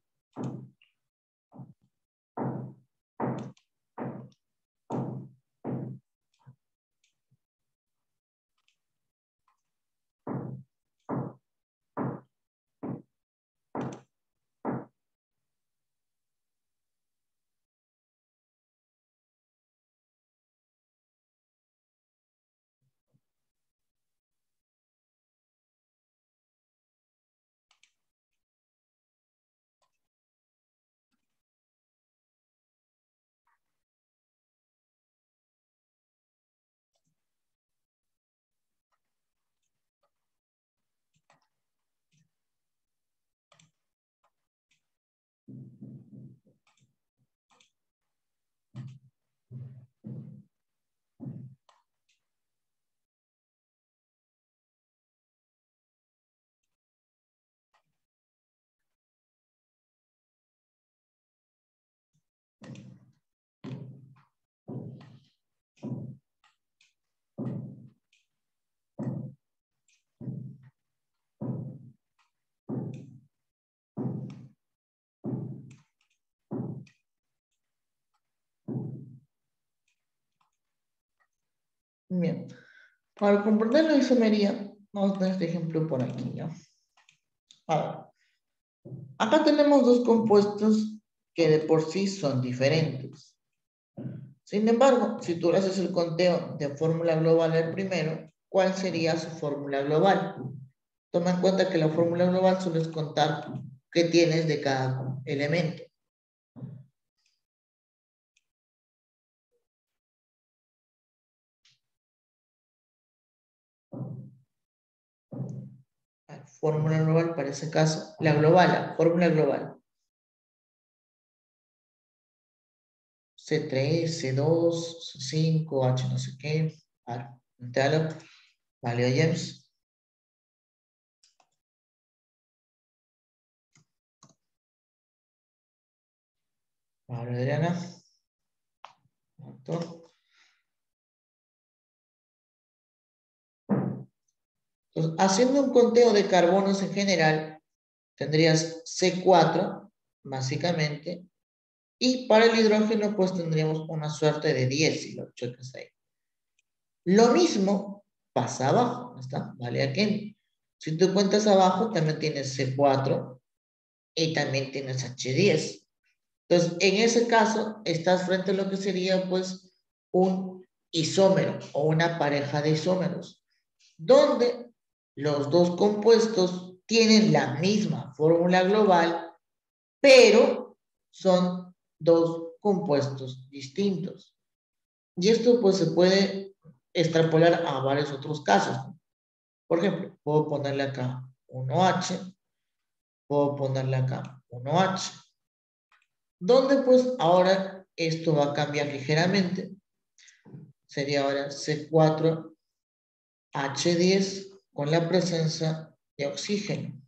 Bien, para comprender la isomería, vamos a tener este ejemplo por aquí, ¿ya? A ver, acá tenemos dos compuestos que de por sí son diferentes. Sin embargo, si tú le haces el conteo de fórmula global al primero, ¿cuál sería su fórmula global? Toma en cuenta que la fórmula global solo es contar qué tienes de cada elemento. Fórmula global para ese caso, la fórmula global. C3, C2, C5, H no sé qué. Vale, entralo. Vale, James. Vale, Adriana. Entonces, haciendo un conteo de carbonos en general, tendrías C4, básicamente, y para el hidrógeno, pues tendríamos una suerte de 10, si lo checas ahí. Lo mismo pasa abajo, ¿no está? Vale, aquí. Si tú cuentas abajo, también tienes C4 y también tienes H10. Entonces, en ese caso, estás frente a lo que sería, pues, un isómero o una pareja de isómeros, donde los dos compuestos tienen la misma fórmula global, pero son dos compuestos distintos. Y esto, pues, se puede extrapolar a varios otros casos, ¿no? Por ejemplo, puedo ponerle acá 1H, puedo ponerle acá 1H, donde pues ahora esto va a cambiar ligeramente. Sería ahora C4H10 con la presencia de oxígeno.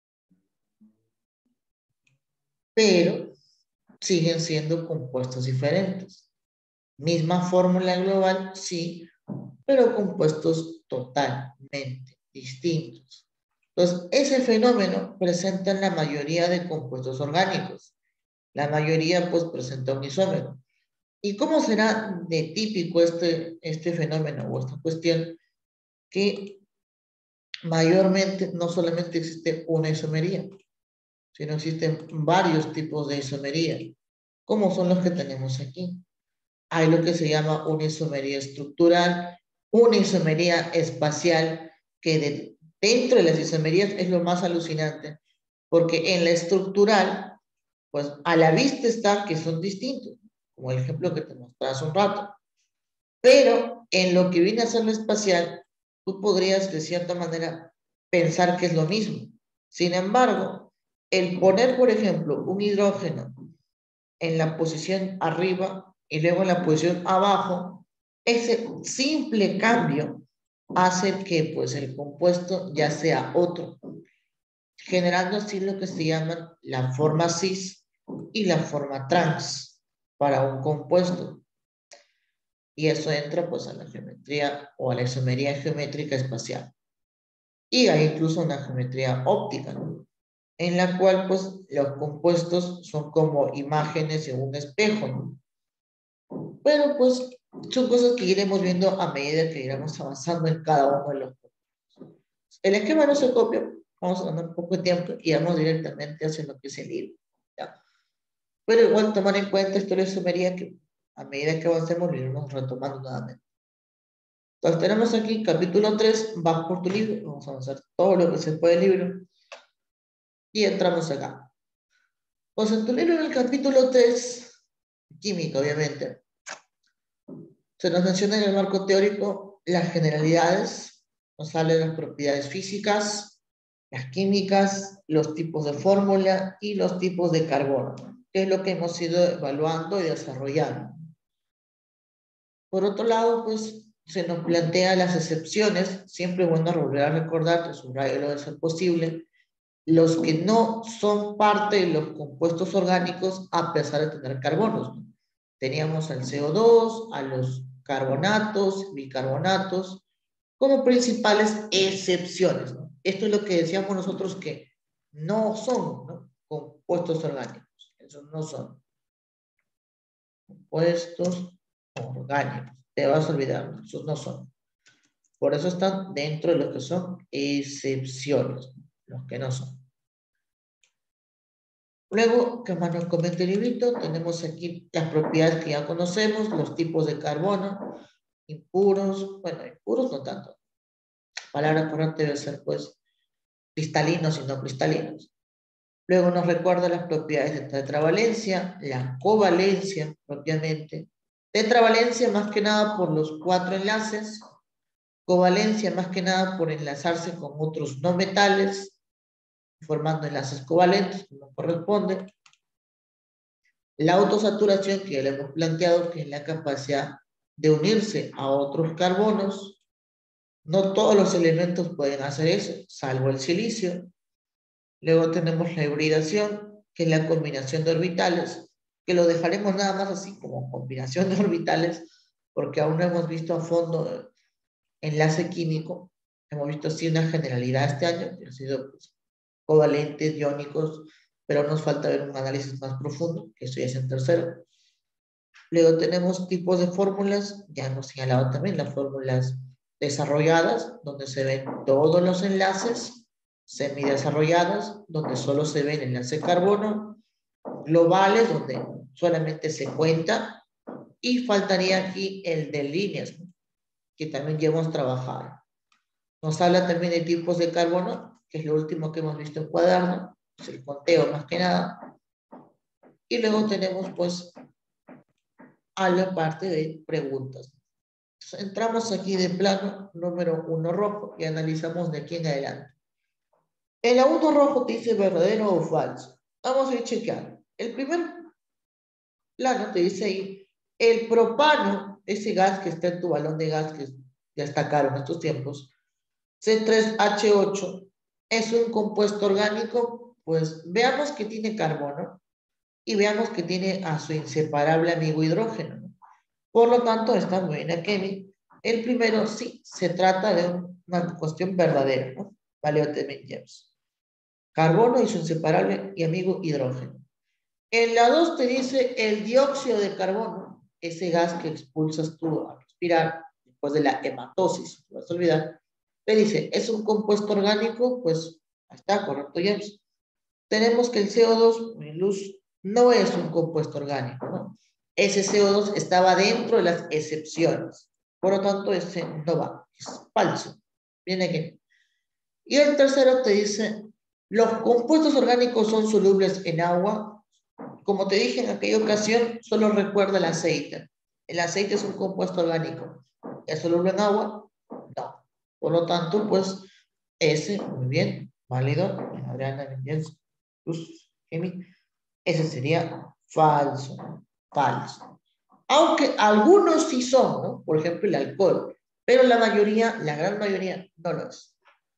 Pero siguen siendo compuestos diferentes. Misma fórmula global, sí, pero compuestos totalmente distintos. Entonces, ese fenómeno presenta en la mayoría de compuestos orgánicos. La mayoría, pues, presenta un isómero. ¿Y cómo será de típico este fenómeno o esta cuestión? Que mayormente no solamente existe una isomería, sino existen varios tipos de isomería, como son los que tenemos aquí. Hay lo que se llama una isomería estructural, una isomería espacial, que dentro de las isomerías es lo más alucinante, porque en la estructural pues a la vista está que son distintos, como el ejemplo que te mostré hace un rato. Pero en lo que viene a ser lo espacial, tú podrías de cierta manera pensar que es lo mismo. Sin embargo, el poner, por ejemplo, un hidrógeno en la posición arriba y luego en la posición abajo, ese simple cambio hace que pues el compuesto ya sea otro, generando así lo que se llama la forma cis y la forma trans para un compuesto. Y eso entra pues a la geometría o a la isomería geométrica espacial. Y hay incluso una geometría óptica, ¿no? En la cual pues los compuestos son como imágenes en un espejo, ¿no? Pero pues son cosas que iremos viendo a medida que iremos avanzando en cada uno de los puntos. El esquema no se copia, vamos a ganar un poco de tiempo y vamos directamente hacia lo que es el libro, ¿ya? Pero igual tomar en cuenta esto de la isomería que a medida que avancemos lo iremos retomando nuevamente. Entonces tenemos aquí capítulo 3, vas por tu libro, vamos a avanzar todo lo que se puede del libro y entramos acá. Pues en tu libro en el capítulo 3, química obviamente, se nos menciona en el marco teórico las generalidades, nos habla de las propiedades físicas, las químicas, los tipos de fórmula y los tipos de carbono, que es lo que hemos ido evaluando y desarrollando. Por otro lado, pues se nos plantea las excepciones, siempre es bueno volver a recordar, que subrayarlo de ser posible, los que no son parte de los compuestos orgánicos a pesar de tener carbonos, ¿no? Teníamos al CO2, a los carbonatos, bicarbonatos, como principales excepciones, ¿no? Esto es lo que decíamos nosotros que no son, ¿no?, compuestos orgánicos. Esos no son compuestos orgánicos. Te vas a olvidar, esos no son. Por eso están dentro de los que son excepciones, los que no son. Luego, que más nos comenta el librito, tenemos aquí las propiedades que ya conocemos, los tipos de carbono, impuros, bueno, impuros no tanto. La palabra correcta debe ser, pues, cristalinos y no cristalinos. Luego nos recuerda las propiedades de tetravalencia, la covalencia propiamente. Tetravalencia más que nada por los 4 enlaces, covalencia más que nada por enlazarse con otros no metales, formando enlaces covalentes, como corresponde. La autosaturación, que ya le hemos planteado, que es la capacidad de unirse a otros carbonos. No todos los elementos pueden hacer eso, salvo el silicio. Luego tenemos la hibridación, que es la combinación de orbitales, que lo dejaremos nada más así como combinación de orbitales, porque aún no hemos visto a fondo enlace químico. Hemos visto sí una generalidad este año, que ha sido pues, covalentes, iónicos, pero nos falta ver un análisis más profundo, que eso ya es en tercero. Luego tenemos tipos de fórmulas, ya hemos señalado también las fórmulas desarrolladas, donde se ven todos los enlaces, semidesarrolladas, donde solo se ven enlace carbono, globales, donde solamente se cuenta, y faltaría aquí el de líneas, ¿no?, que también ya hemos trabajado. Nos habla también de tipos de carbono, que es lo último que hemos visto en cuaderno, es el conteo más que nada. Y luego tenemos pues a la parte de preguntas. Entonces, entramos aquí de plano número 1 rojo y analizamos de aquí en adelante. En la 1 rojo te dice verdadero o falso. Vamos a ir chequeando. El primer plano te dice ahí, el propano, ese gas que está en tu balón de gas, que ya está caro en estos tiempos, C3H8, es un compuesto orgánico. Pues veamos que tiene carbono y veamos que tiene a su inseparable amigo hidrógeno, ¿no? Por lo tanto, está muy bien aquí. El primero sí se trata de una cuestión verdadera, ¿no? Vale, también James. Carbono y su inseparable y amigo hidrógeno. En la 2 te dice el dióxido de carbono, ese gas que expulsas tú al respirar después de la hematosis, no vas a olvidar. Te dice, ¿es un compuesto orgánico? Pues está correcto, James. Tenemos que el CO2, mi luz, no es un compuesto orgánico, ¿no? Ese CO2 estaba dentro de las excepciones. Por lo tanto, ese no va. Es falso. Viene aquí. Y el tercero te dice, los compuestos orgánicos son solubles en agua. como te dije en aquella ocasión, solo recuerda el aceite. El aceite es un compuesto orgánico. ¿Es soluble en agua? No. Por lo tanto, pues, ese, muy bien, válido. Adriana, bien, Emi, ese sería falso. Falso. Aunque algunos sí son, ¿no? Por ejemplo, el alcohol. Pero la mayoría, la gran mayoría, no lo es.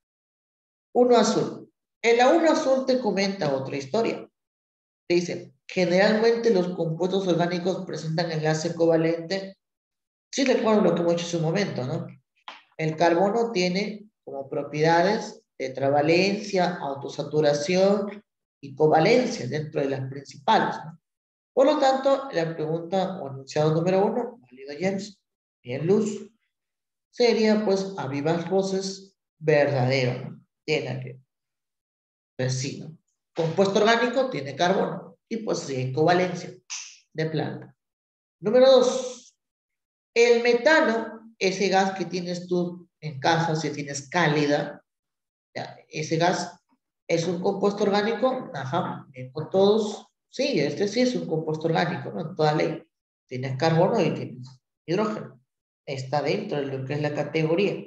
Uno azul. En la uno azul te comenta otra historia. Te dice, generalmente los compuestos orgánicos presentan enlace covalente. Sí recuerdo lo que hemos hecho hace un momento, ¿no? El carbono tiene como propiedades tetravalencia, autosaturación y covalencia dentro de las principales, ¿no? Por lo tanto, la pregunta o enunciado número 1, válido James, bien luz, sería pues a vivas voces verdadero, ¿no? Tiene que, pues sí, ¿no? Compuesto orgánico tiene carbono y pues sí, covalencia de planta. Número 2, el metano, ese gas que tienes tú en casa, si tienes cálida, ya, ese gas es un compuesto orgánico, ajá, bien con todos, sí, este sí es un compuesto orgánico, ¿no? En toda ley. Tienes carbono y tienes hidrógeno. Está dentro de lo que es la categoría.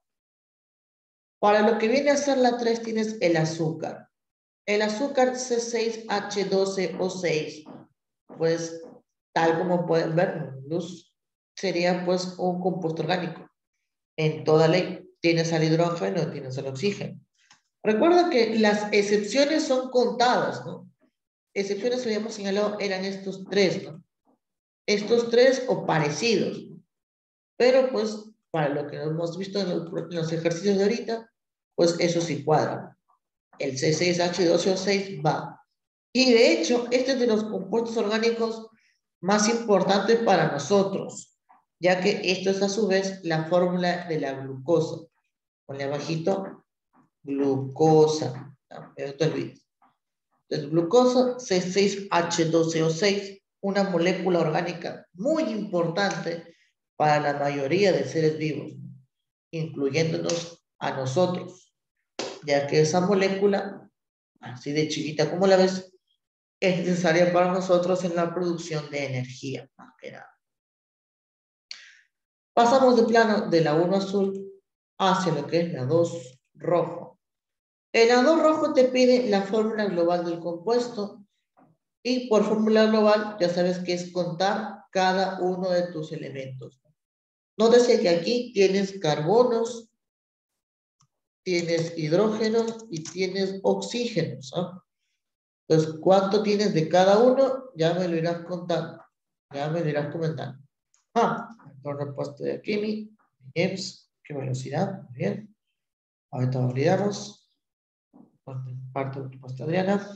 Para lo que viene a ser la 3 tienes el azúcar. El azúcar C6H12O6, pues tal como pueden ver, luz sería pues un compuesto orgánico. En toda ley tienes al hidrógeno y tienes al oxígeno. Recuerda que las excepciones son contadas, ¿no? Excepciones que habíamos señalado eran estos tres, ¿no? Estos tres o parecidos, ¿no? Pero pues para lo que hemos visto en los ejercicios de ahorita, pues eso sí cuadra. El C6H12O6 va. Y de hecho, este es de los compuestos orgánicos más importantes para nosotros, ya que esto es a su vez la fórmula de la glucosa. Ponle abajito, glucosa. No, pero te olvides. Entonces, glucosa C6H12O6, una molécula orgánica muy importante para la mayoría de seres vivos, incluyéndonos a nosotros, ya que esa molécula, así de chiquita como la ves, es necesaria para nosotros en la producción de energía, más que nada. Pasamos de plano de la 1 azul hacia lo que es la 2 rojo. En la 2 rojo te pide la fórmula global del compuesto y por fórmula global ya sabes que es contar cada uno de tus elementos. Nótese que aquí tienes carbonos, tienes hidrógenos y tienes oxígenos, ¿no? Entonces, ¿cuánto tienes de cada uno? Ya me lo irás contando, ya me lo irás comentando. Por repuesto de aquí, James, qué velocidad, muy bien. Ahorita olvidarnos. Parte de tu puesto, Adriana.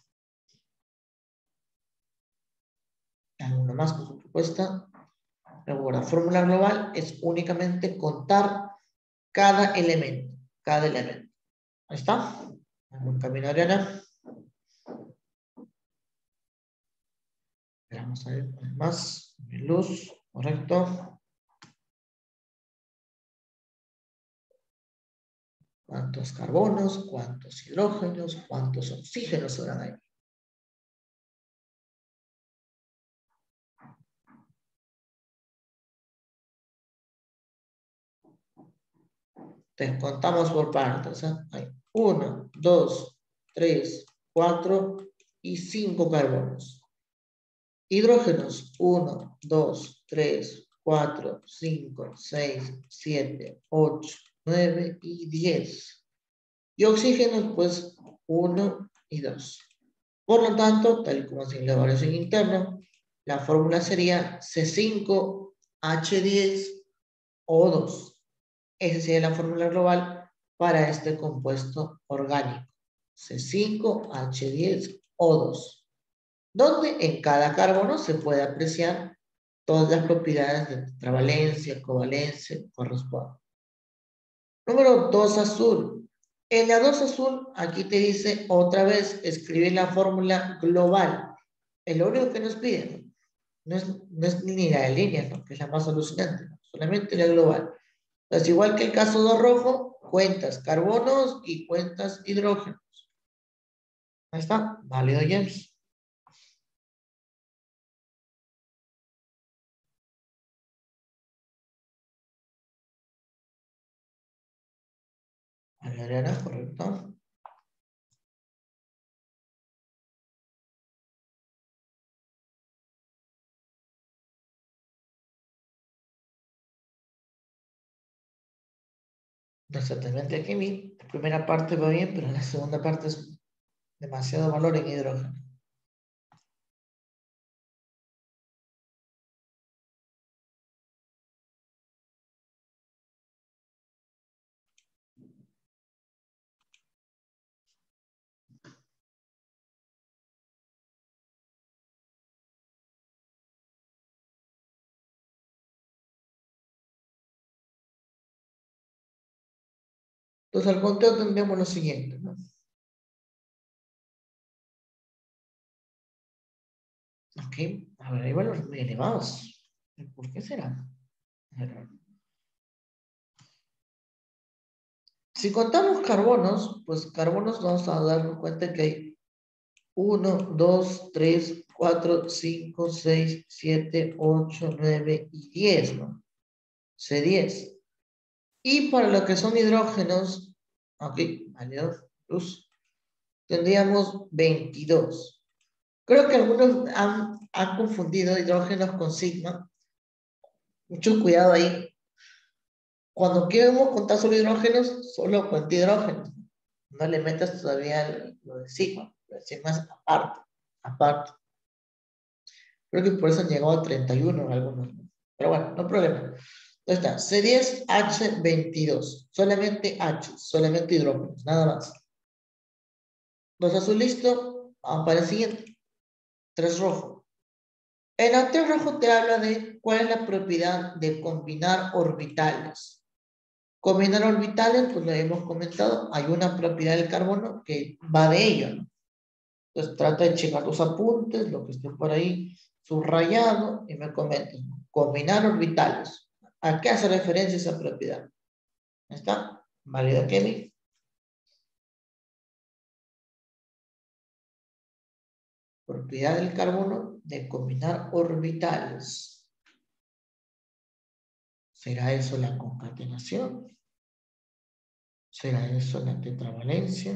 Alguna más con su propuesta. La fórmula global es únicamente contar cada elemento, cada elemento. Ahí está. Un camino, Adriana. Vamos a ver más. Luz, correcto. ¿Cuántos carbonos? ¿Cuántos hidrógenos? ¿Cuántos oxígenos habrán ahí? Te contamos por partes. Hay 1, 2, 3, 4 y 5 carbonos. Hidrógenos, 1, 2, 3, 4, 5, 6, 7, 8, 9 y 10. Y oxígenos, pues 1 y 2. Por lo tanto, tal como se la variación interna, la fórmula sería C5H10O2. Esa sería la fórmula global para este compuesto orgánico. C5H10O2. Donde en cada carbono se puede apreciar todas las propiedades de tetravalencia, covalencia, corresponden. Número 2 azul. En la 2 azul, aquí te dice otra vez, escribe la fórmula global. Es lo único que nos piden. No es ni la de líneas, ¿no? Que es la más alucinante, ¿no? Solamente la global. Entonces, igual que el caso 2 rojo, cuentas carbonos y cuentas hidrógenos. Ahí está, válido James. Adriana, correcto. Exactamente aquí la primera parte va bien, pero la segunda parte es demasiado valor en hidrógeno. Entonces, al conteo tendríamos lo siguiente, ¿no? Ok, a ver, hay valores muy elevados. ¿Por qué será? A ver, si contamos carbonos, pues carbonos vamos a darnos cuenta que hay 1, 2, 3, 4, 5, 6, 7, 8, 9 y 10, ¿no? C10. Y para lo que son hidrógenos, ok, válidos, luz, tendríamos 22. Creo que algunos han confundido hidrógenos con sigma. Mucho cuidado ahí. Cuando queremos contar solo hidrógenos, solo cuenta hidrógenos. No le metas todavía lo de sigma. Lo de sigma es aparte. Aparte. Creo que por eso han llegado a 31 algunos. Pero bueno, no hay problema. Ahí está. C10H22. Solamente H. Solamente hidrógenos. Nada más. 2 azul listo. Vamos para el siguiente. 3 rojo. En el 3 rojo te habla de cuál es la propiedad de combinar orbitales. Combinar orbitales, pues lo hemos comentado, hay una propiedad del carbono que va de ello, ¿no? Entonces trata de checar tus apuntes, lo que esté por ahí subrayado y me comentas, ¿no? Combinar orbitales. ¿A qué hace referencia esa propiedad? ¿Está? ¿Válido, Kevin? Propiedad del carbono de combinar orbitales. ¿Será eso la concatenación? ¿Será eso la tetravalencia?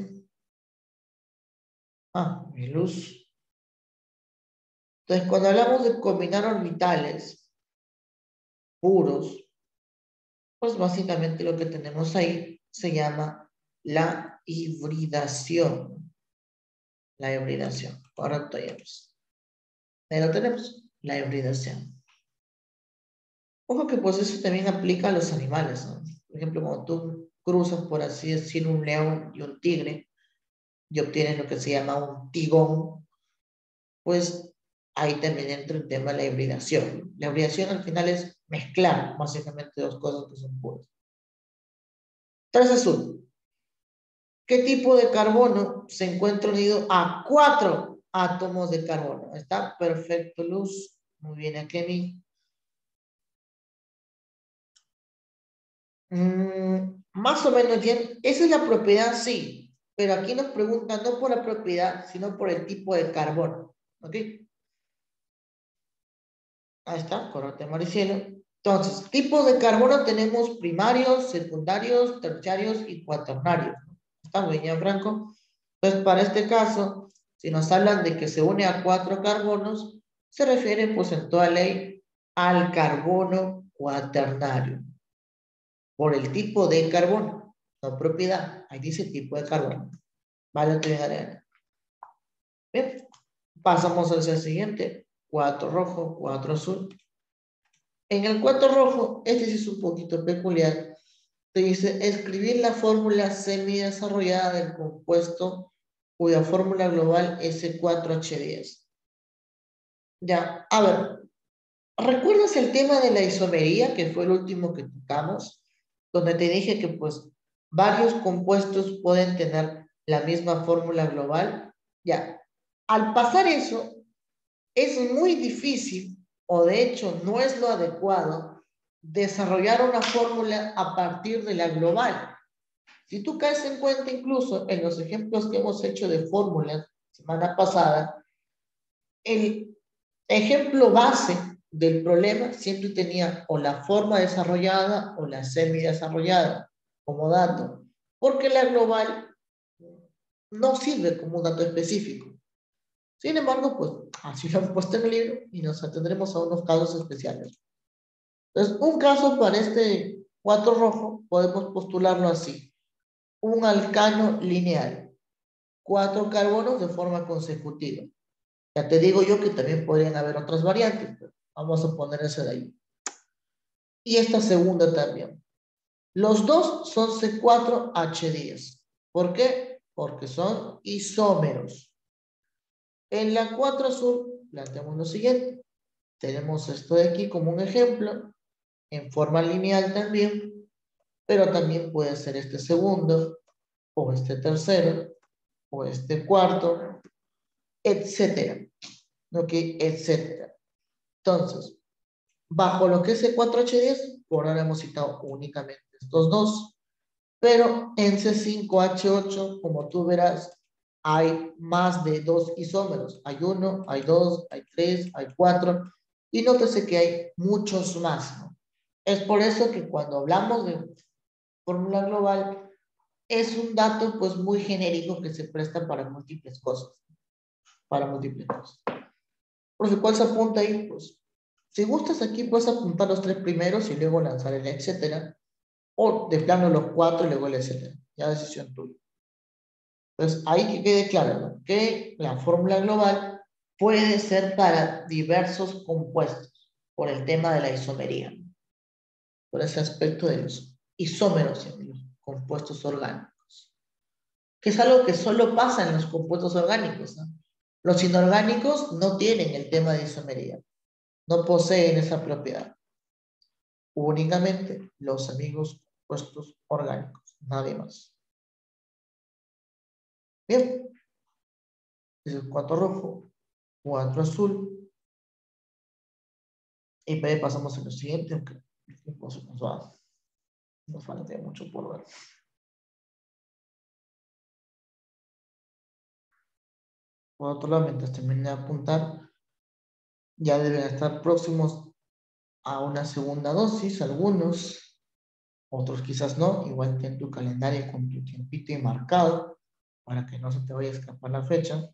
Mi luz. Entonces, cuando hablamos de combinar orbitales puros, pues básicamente lo que tenemos ahí se llama la hibridación. La hibridación, correcto, ya pues. Ahí lo tenemos, la hibridación. Ojo que pues eso también aplica a los animales, ¿no? Por ejemplo, cuando tú cruzas, por así decirlo, un león y un tigre, y obtienes lo que se llama un tigón, pues ahí también entra el tema de la hibridación. La hibridación al final es mezclar básicamente dos cosas que son puras. 3 azul. ¿Qué tipo de carbono se encuentra unido a 4 átomos de carbono? Está perfecto, Luz. Muy bien, Akemi. Más o menos bien. Esa es la propiedad, sí. Pero aquí nos preguntan no por la propiedad, sino por el tipo de carbono. ¿Ok? Ahí está, correcto, Maricielo. Entonces, tipos de carbono tenemos primarios, secundarios, terciarios y cuaternarios. ¿Está muy bien, Franco? Entonces, para este caso, si nos hablan de que se une a 4 carbonos, se refiere, pues, en toda ley al carbono cuaternario. Por el tipo de carbono, no propiedad. Ahí dice tipo de carbono. Vale, te dejaré. Bien, pasamos al siguiente. 4 rojo, 4 azul. En el 4 rojo, este sí es un poquito peculiar. Te dice escribir la fórmula semi-desarrollada del compuesto cuya fórmula global es C4H10. Ya, a ver, ¿recuerdas el tema de la isomería, que fue el último que tocamos? Donde te dije que pues varios compuestos pueden tener la misma fórmula global. Ya, al pasar eso, es muy difícil, o de hecho no es lo adecuado, desarrollar una fórmula a partir de la global. Si tú caes en cuenta incluso en los ejemplos que hemos hecho de fórmulas semana pasada, el ejemplo base del problema siempre tenía o la forma desarrollada o la semi-desarrollada como dato. porque la global no sirve como un dato específico. Sin embargo, pues así lo han puesto en el libro y nos atendremos a unos casos especiales. Entonces, un caso para este 4 rojo podemos postularlo así. Un alcano lineal. 4 carbonos de forma consecutiva. Ya te digo yo que también podrían haber otras variantes, pero vamos a poner ese de ahí. Y esta segunda también. Los dos son C4H10. ¿Por qué? Porque son isómeros. En la 4 azul, planteamos lo siguiente. Tenemos esto de aquí como un ejemplo, en forma lineal también, pero también puede ser este segundo, o este tercero, o este cuarto, etcétera. ¿Ok? Etcétera. Entonces, bajo lo que es C4H10, por ahora hemos citado únicamente estos dos, pero en C5H8, como tú verás, hay más de 2 isómeros. Hay 1, hay 2, hay 3, hay 4, y nótese que hay muchos más, ¿no? Es por eso que cuando hablamos de fórmula global, es un dato pues muy genérico que se presta para múltiples cosas, para múltiples cosas. Por lo cual se apunta ahí, pues, si gustas aquí puedes apuntar los 3 primeros y luego lanzar el etcétera, o de plano los 4 y luego el etcétera, ya decisión tuya. Entonces, ahí que quede claro, ¿no? Que la fórmula global puede ser para diversos compuestos, por el tema de la isomería, por ese aspecto de los isómeros en los compuestos orgánicos, que es algo que solo pasa en los compuestos orgánicos, ¿no? Los inorgánicos no tienen el tema de isomería, no poseen esa propiedad. Únicamente los amigos compuestos orgánicos, nadie más. Bien, es el 4 rojo, 4 azul, y para ahí pasamos a lo siguiente, aunque el tiempo se nos va, nos falta mucho por ver. Por otro lado, mientras termine de apuntar, ya deben estar próximos a una segunda dosis, algunos, otros quizás no, igual ten tu calendario con tu tiempito y marcado, para que no se te vaya a escapar la fecha.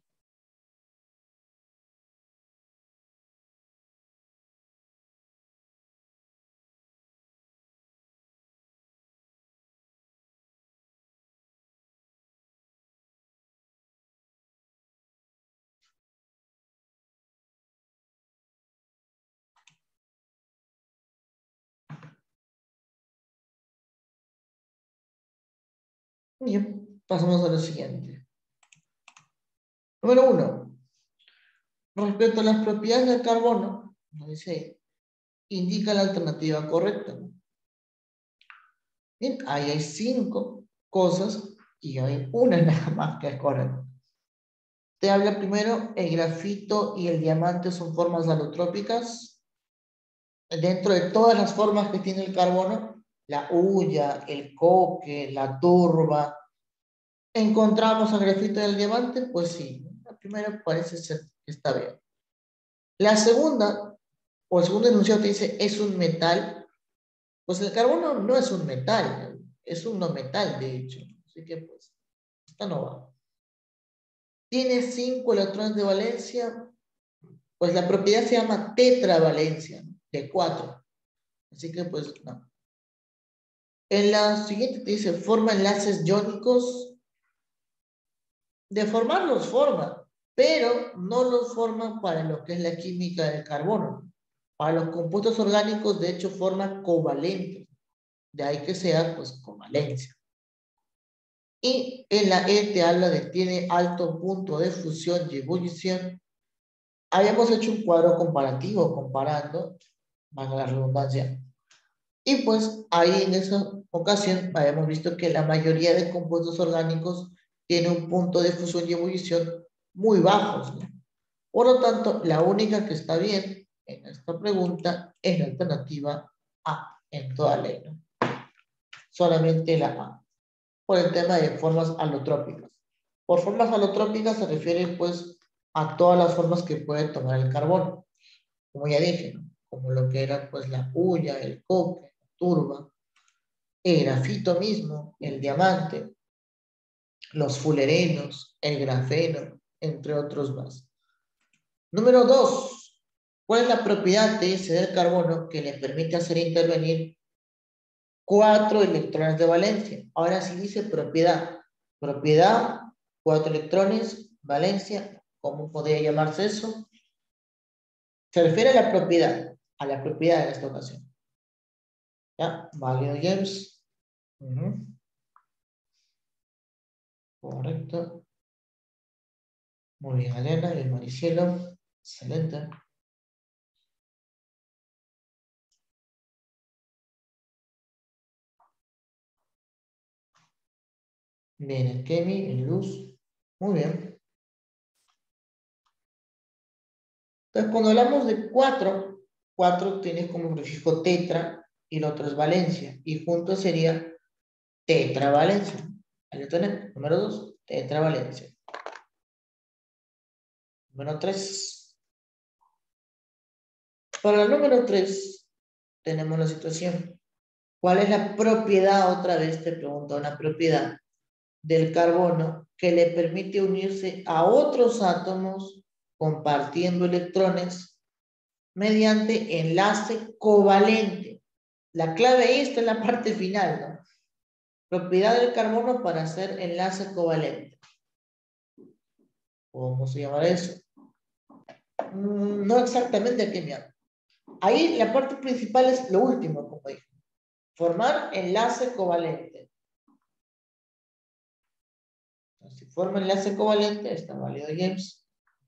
Bien, pasamos a lo siguiente. Número 1. Respecto a las propiedades del carbono, nos dice, indica la alternativa correcta, ¿no? Bien, ahí hay 5 cosas y hay una nada más que es correcta. Te habla primero, el grafito y el diamante son formas alotrópicas. Dentro de todas las formas que tiene el carbono, la hulla, el coque, la turba, ¿encontramos el grafito y el diamante? Pues sí, la primera parece ser que está bien. La segunda, o el segundo enunciado te dice, es un metal. Pues el carbono no es un metal, es un no metal, de hecho. Así que pues, esta no va. Tiene 5 electrones de valencia, pues la propiedad se llama tetravalencia, ¿no? De 4. Así que pues no. En la siguiente te dice, forma enlaces iónicos. De formarlos forma, pero no los forman para lo que es la química del carbono. Para los compuestos orgánicos, de hecho, forman covalentes. De ahí que sea, pues, covalencia. Y en la E te habla de tiene alto punto de fusión y ebullición. Habíamos hecho un cuadro comparativo comparando, valga la redundancia. Y pues ahí en esa ocasión habíamos visto que la mayoría de compuestos orgánicos tiene un punto de fusión y ebullición muy bajos, ¿no? Por lo tanto, la única que está bien en esta pregunta es la alternativa A en toda ley, ¿no? Solamente la A, por el tema de formas alotrópicas. Por formas alotrópicas se refiere pues a todas las formas que puede tomar el carbono, como ya dije, ¿no? Como lo que era pues la hulla, el coque, la turba. el grafito mismo, el diamante, los fulerenos, el grafeno, entre otros más. Número 2. ¿Cuál es la propiedad de ese del carbono que le permite hacer intervenir 4 electrones de valencia? Ahora sí dice propiedad. Propiedad, 4 electrones, valencia. ¿Cómo podría llamarse eso? Se refiere a la propiedad en esta ocasión. ¿Ya? Válido, James. Correcto. Muy bien, Elena, bien, Maricielo. Excelente. Bien, el Kemi, el Luz. Muy bien. Entonces, cuando hablamos de 4, 4 tienes como prefijo tetra y el otro es valencia. Y juntos sería tetravalencia. Ahí lo tenés. Número 2, tetravalencia. Número 3. Para el número 3 tenemos la situación. ¿Cuál es la propiedad? Otra vez te pregunto una propiedad del carbono que le permite unirse a otros átomos compartiendo electrones mediante enlace covalente. La clave ahí está en la parte final, ¿no? Propiedad del carbono para hacer enlace covalente. ¿Cómo se llama eso? No exactamente a qué me hablo. Ahí la parte principal es lo último, como dije. Formar enlace covalente. Si forma enlace covalente, está válido James.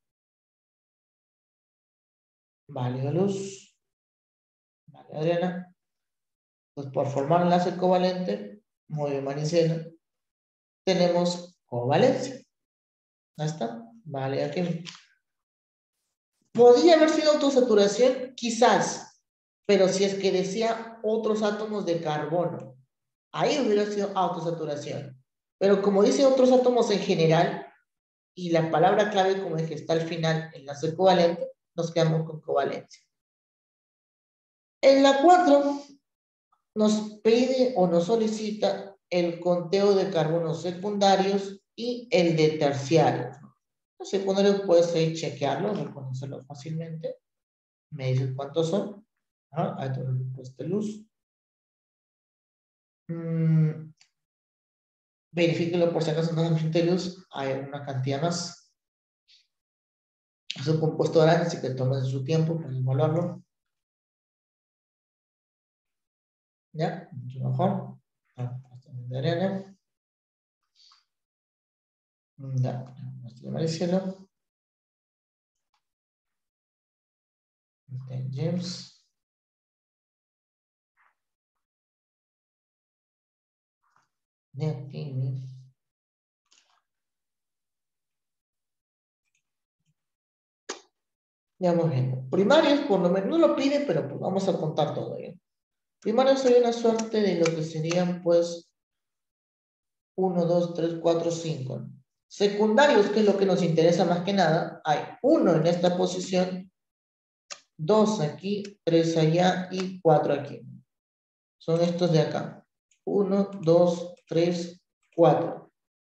Válido Luz. Válido Adriana. Pues por formar enlace covalente, muy bien Maricela, tenemos covalencia. ¿Ya está? Vale, aquí. ¿Podría haber sido autosaturación? Quizás, pero si es que decía otros átomos de carbono, ahí hubiera sido autosaturación. Pero como dice otros átomos en general, y la palabra clave como es que está al final, enlace covalente, nos quedamos con covalencia. En la 4 nos pide o nos solicita el conteo de carbonos secundarios y el de terciarios. Los secundarios puedes ahí chequearlos, reconocerlos fácilmente. Me dices cuántos son. Ahí te lo he puesto luz. Verifíquelo por si acaso no es luz. Hay una cantidad más. Es un compuesto grande, así que tomen su tiempo para evaluarlo. ¿Ya? Mucho mejor. De arena. Ya. Muestra el cielo. James. Netini. Ya vamos viendo. Primarios, por lo menos, no lo pide, pero pues vamos a contar todo. ¿Ya? Primarios sería una suerte de lo que serían, pues, 1, 2, 3, 4, 5. Secundarios, que es lo que nos interesa más que nada, hay 1 en esta posición, 2 aquí, 3 allá y 4 aquí. Son estos de acá. 1, 2, 3, 4.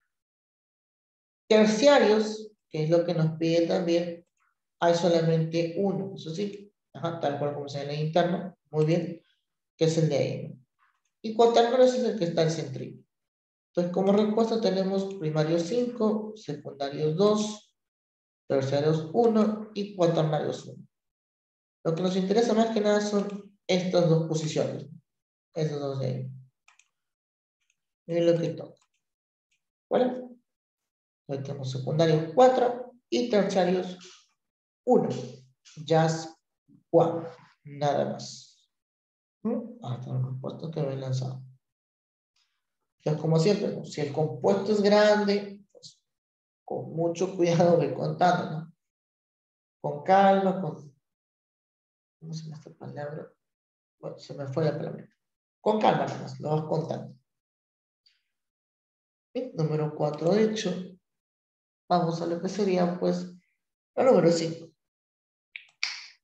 Terciarios, que es lo que nos pide también, hay solamente 1. Eso sí, tal cual como se ve en el interno, muy bien, que es el de ahí, ¿no? Y cuaternarios es el que está al centrito. Entonces, como respuesta tenemos primarios 5, secundarios 2, terciarios 1 y cuaternarios 1. Lo que nos interesa más que nada son estas dos posiciones. Esos dos de ahí. Es lo que toca. ¿Vale? Hoy tenemos secundarios 4 y terciarios 1. Jazz 4. Nada más. Hasta los compuestos que ven lanzado. Entonces, como siempre, ¿no? Si el compuesto es grande, pues con mucho cuidado ve contando, ¿no? Con calma, con... ¿Cómo se llama esta palabra? Bueno, se me fue la palabra. Con calma, nomás, lo vas contando. Bien, número 4 hecho. Vamos a lo que sería, pues, el número 5.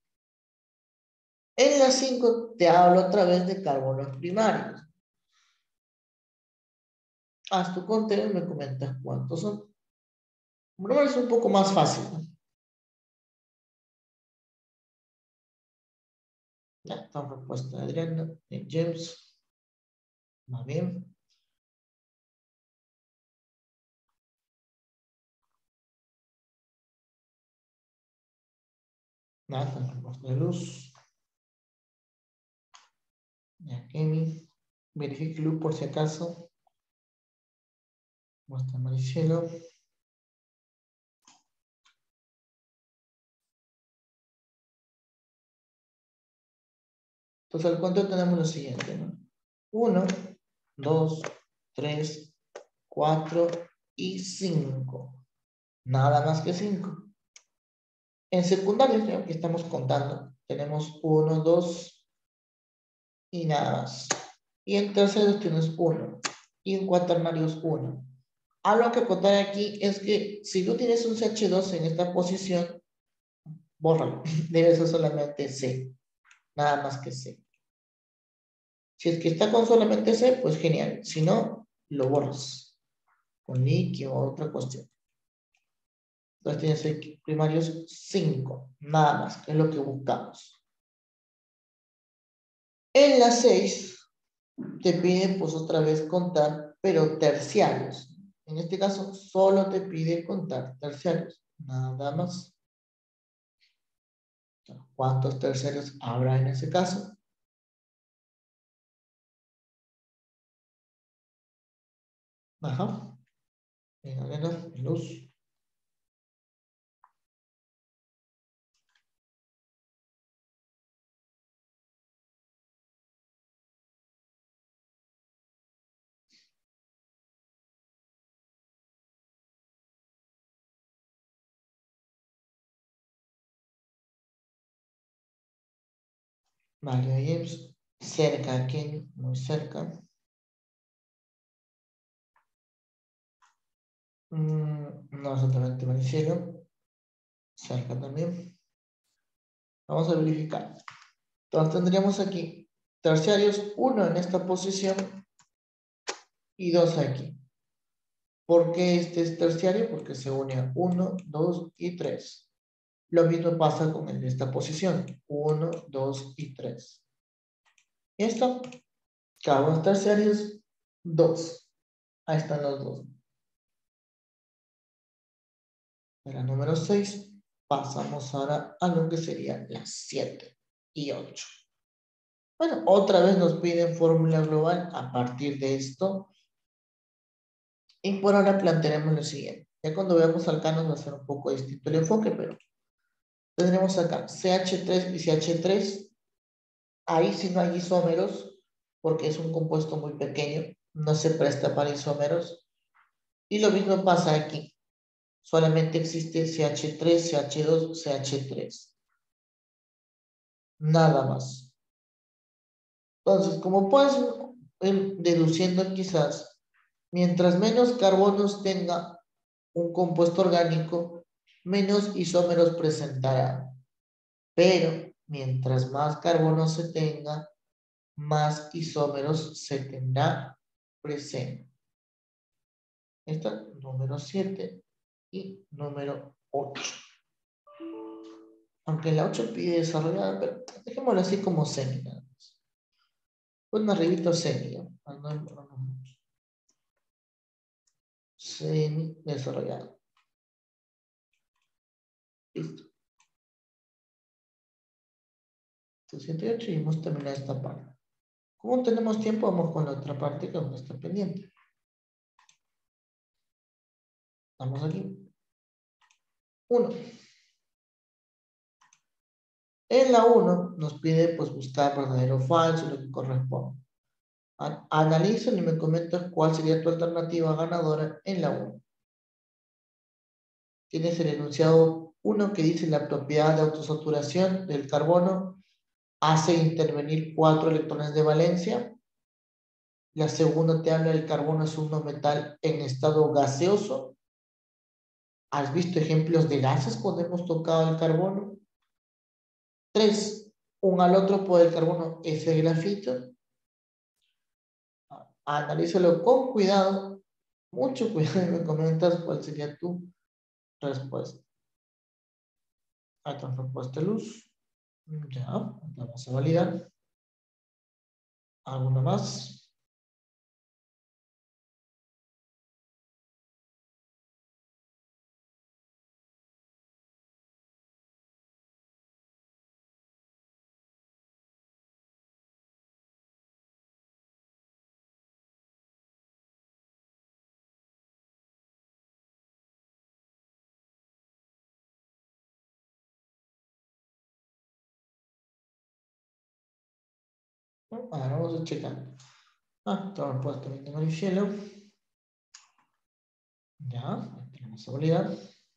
En la 5 te hablo otra vez de carbonos primarios. Haz tu conteo y me comentas cuántos son. Bueno, es un poco más fácil, ¿no? Ya, está respuesta de Adriana, de James. Más bien. Nada, está respuesta de Luz. Ya, Kemi. Verifique Luz por si acaso. Muestra Maricielo. Entonces, al cuento tenemos lo siguiente, ¿no? 1, 2, 3, 4 y 5. Nada más que 5. En secundaria, aquí estamos contando. Tenemos 1, 2 y nada más. Y en terceros tienes 1. Y en cuaternarios 1. Algo que contar aquí es que si tú tienes un CH2 en esta posición, bórralo. Debe ser solamente C. Nada más que C. Si es que está con solamente C, pues genial. Si no, lo borras. Con liqui o otra cuestión. Entonces tienes aquí primarios 5. Nada más, que es lo que buscamos. En la 6 te pide pues otra vez contar, pero terciarios. En este caso, solo te pide contar terciarios. Nada más. ¿Cuántos terciarios habrá en ese caso? Ajá. Venga, luz. Mario James. Cerca aquí, muy cerca. No exactamente Maricielo. Cerca también. Vamos a verificar. Entonces tendríamos aquí terciarios 1 en esta posición y 2 aquí. ¿Por qué este es terciario? Porque se une a 1, 2 y 3. Lo mismo pasa con el de esta posición. 1, 2 y 3. Esto, cabos terciarios, 2. Ahí están los dos. De la número 6 pasamos ahora a lo que serían las 7 y 8. Bueno, otra vez nos piden fórmula global a partir de esto. Y por ahora plantearemos lo siguiente. Ya cuando veamos acá nos va a ser un poco distinto el enfoque, pero tendremos acá CH3 y CH3. Ahí sí no hay isómeros, porque es un compuesto muy pequeño, no se presta para isómeros. Y lo mismo pasa aquí. Solamente existe CH3, CH2, CH3. Nada más. Entonces, como puedes ir deduciendo quizás, mientras menos carbonos tenga un compuesto orgánico, menos isómeros presentará. Pero mientras más carbono se tenga, más isómeros se tendrá presente. Esta, número 7 y número 8. Aunque la 8 pide desarrollada, pero dejémoslo así como semi. Nada más. Un arribito semi. Semi desarrollado. Listo. 68 y hemos terminado esta parte. Como tenemos tiempo, vamos con la otra parte que aún está pendiente. Vamos aquí. 1. En la 1 nos pide pues buscar verdadero o falso, lo que corresponde. Analízalo y me comentas cuál sería tu alternativa ganadora en la 1. Tienes el enunciado 1 que dice la propiedad de autosaturación del carbono hace intervenir 4 electrones de valencia. La segunda te habla del carbono es un no metal en estado gaseoso. ¿Has visto ejemplos de gases cuando hemos tocado el carbono? 3. Un alótropo del carbono es el grafito. Analízalo con cuidado Mucho cuidado y me comentas cuál sería tu respuesta. Ahí está respuesta de luz. Ya, vamos a validar. ¿Alguna más? ¿No? Ahora vamos a checar. Está respuesta también de Maricielo. Ya, vamos a validar.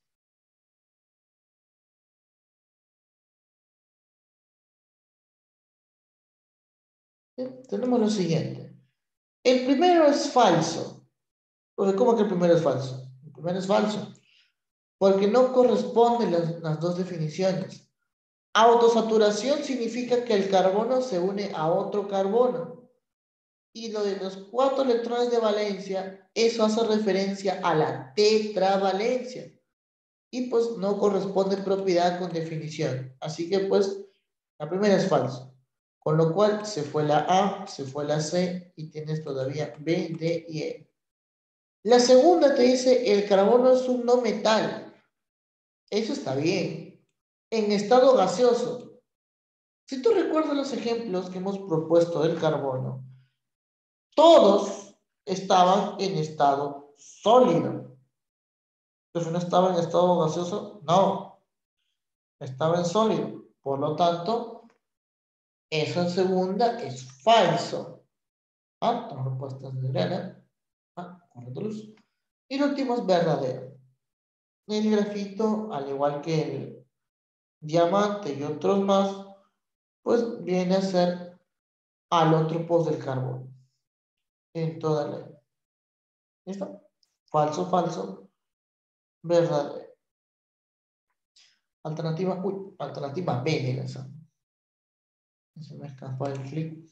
Tenemos lo siguiente. El primero es falso. ¿Cómo que el primero es falso? El primero es falso. Porque no corresponden las dos definiciones. Autosaturación significa que el carbono se une a otro carbono. Y lo de los 4 electrones de valencia, eso hace referencia a la tetravalencia. Y pues no corresponde propiedad con definición. Así que pues la primera es falso. Con lo cual se fue la A, se fue la C y tienes todavía B, D y E. La segunda te dice el carbono es un no metal. Eso está bien. En estado gaseoso. Si tú recuerdas los ejemplos que hemos propuesto del carbono, todos estaban en estado sólido. Entonces, ¿no estaba en estado gaseoso? No, estaba en sólido. Por lo tanto, eso en segunda es falso. Ah, las respuestas de Adriana. Ah, correcto, Luz. Y el último es verdadero. El grafito, al igual que el diamante y otros más, pues viene a ser al otro post del carbono. En toda la... ¿Listo? Falso, falso, verdadero. Alternativa, uy, alternativa B, mira esa. Se me escapa el clic.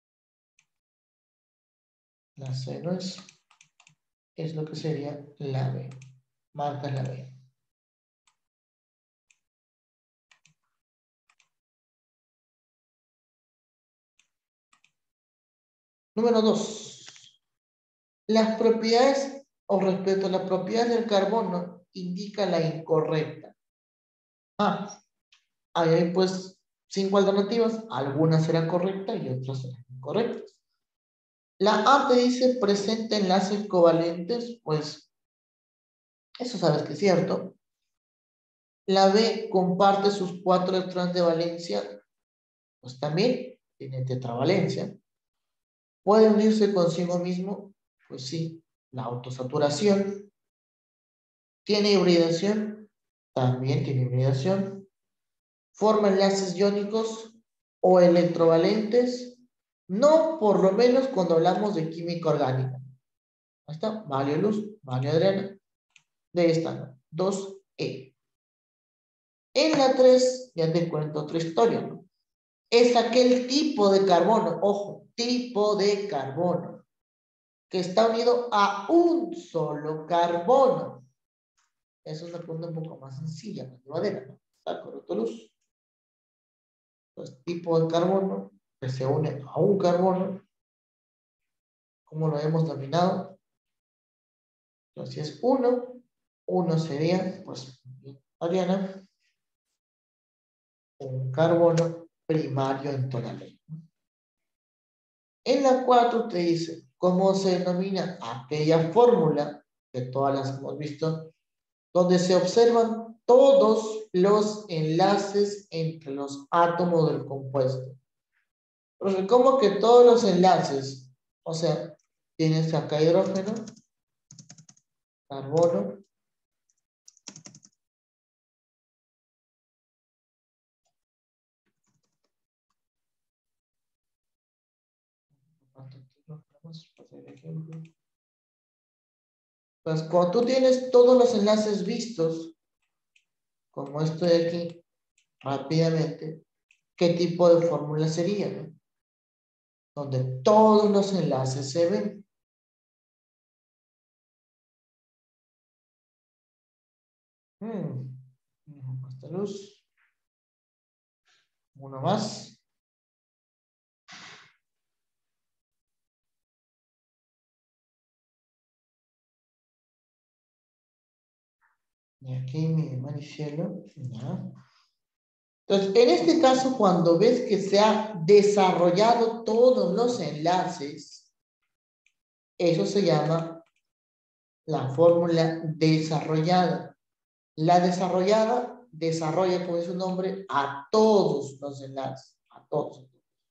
La C no es lo que sería la B. Marcas la B. Número 2. Las propiedades o respecto a las propiedades del carbono indica la incorrecta. Ahí hay pues 5 alternativas. Algunas serán correctas y otras serán incorrectas. La A te dice presenta enlaces covalentes, pues eso sabes que es cierto. La B comparte sus 4 electrones de valencia, pues también tiene tetravalencia. ¿Puede unirse consigo mismo? Pues sí. La autosaturación. ¿Tiene hibridación? También tiene hibridación. ¿Forma enlaces iónicos o electrovalentes? No, por lo menos cuando hablamos de química orgánica. Ahí está. Vale, Luz. Vale, Adriana. De esta no. 2E. En la 3 ya te cuento otra historia, ¿no? Es aquel tipo de carbono, ojo, tipo de carbono, que está unido a un solo carbono. Es una pregunta un poco más sencilla, más llevadera, ¿no? Está correcto, Luz. Pues tipo de carbono que se une a un carbono, ¿cómo lo hemos denominado? Entonces, si es uno sería, pues, Ariana, un carbono primario en toda la ley. En la 4 te dice cómo se denomina aquella fórmula, que todas las hemos visto, donde se observan todos los enlaces entre los átomos del compuesto. Porque como que todos los enlaces, o sea, tienes acá hidrógeno, carbono, pues cuando tú tienes todos los enlaces vistos, como esto de aquí, rápidamente, ¿qué tipo de fórmula sería? ¿No? Donde todos los enlaces se ven. Esta luz. Uno más. Y aquí mi manifielo. Ya. Entonces, en este caso, cuando ves que se ha desarrollado todos los enlaces, eso se llama la fórmula desarrollada. La desarrollada desarrolla, como dice su nombre, a todos los enlaces, a todos.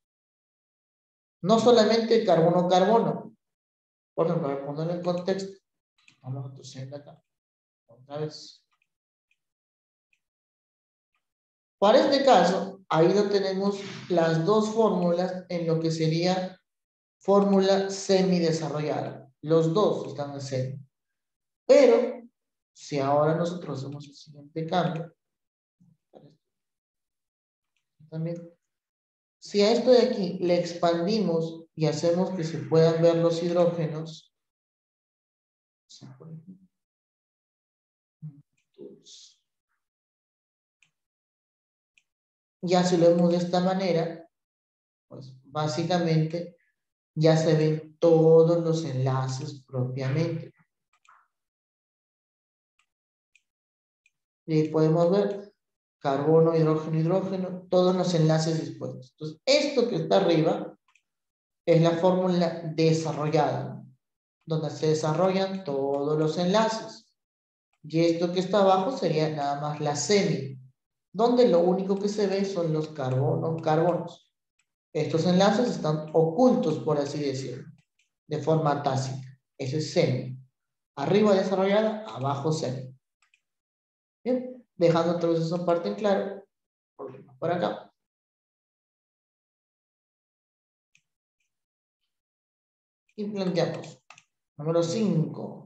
No solamente carbono-carbono. Por ejemplo, para ponerlo en contexto, vamos a toser acá. Otra vez. Para este caso, ahí no tenemos las dos fórmulas en lo que sería fórmula semidesarrollada. Los dos están en semi. Pero, si ahora nosotros hacemos el siguiente cambio, también, si a esto de aquí le expandimos y hacemos que se puedan ver los hidrógenos, ya si lo vemos de esta manera, pues básicamente ya se ven todos los enlaces propiamente. Y podemos ver carbono, hidrógeno, hidrógeno, todos los enlaces dispuestos. Entonces, esto que está arriba es la fórmula desarrollada, donde se desarrollan todos los enlaces. Y esto que está abajo sería nada más la semi, donde lo único que se ve son los carbonos. Estos enlaces están ocultos, por así decirlo, de forma tácita. Eso es semi. Arriba desarrollada, abajo semi. Bien, dejando otra vez esa parte en claro, por acá. Y planteamos. Número 5.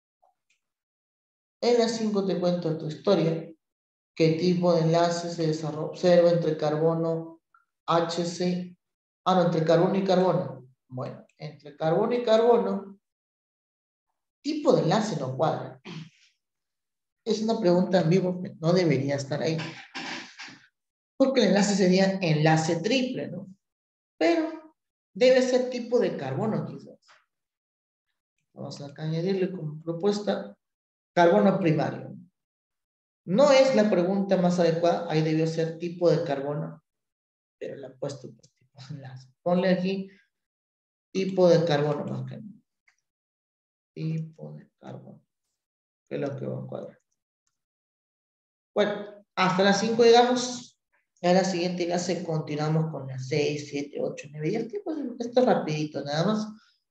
En la 5 te cuento tu historia. ¿Qué tipo de enlace se observa entre carbono HC? No, entre carbono y carbono. Bueno, entre carbono y carbono, tipo de enlace no cuadra. Es una pregunta en vivo que no debería estar ahí. Porque el enlace sería enlace triple, ¿no? Pero debe ser tipo de carbono, quizás. Vamos a añadirle como propuesta carbono primario. No es la pregunta más adecuada, ahí debió ser tipo de carbono, pero la he puesto por tipo de enlace. Ponle aquí tipo de carbono más que nada. Tipo de carbono, que es lo que va a cuadrar. Bueno, hasta las 5 llegamos. A la siguiente clase continuamos con las 6, 7, 8, 9. Y el tiempo esto es rapidito, nada más.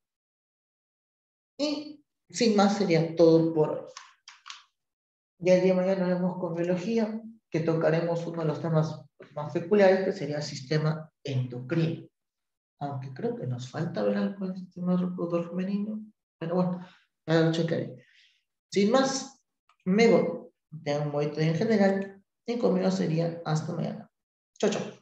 Y sin más sería todo por hoy. Ya el día de mañana nos vemos con biología, que tocaremos uno de los temas más peculiares, que sería el sistema endocrino. Aunque creo que nos falta ver algo con el sistema reproductor femenino. Pero bueno, ya lo checaré. Sin más, me voy. Tengo un bonito día en general. Y conmigo sería hasta mañana. Chao, chao.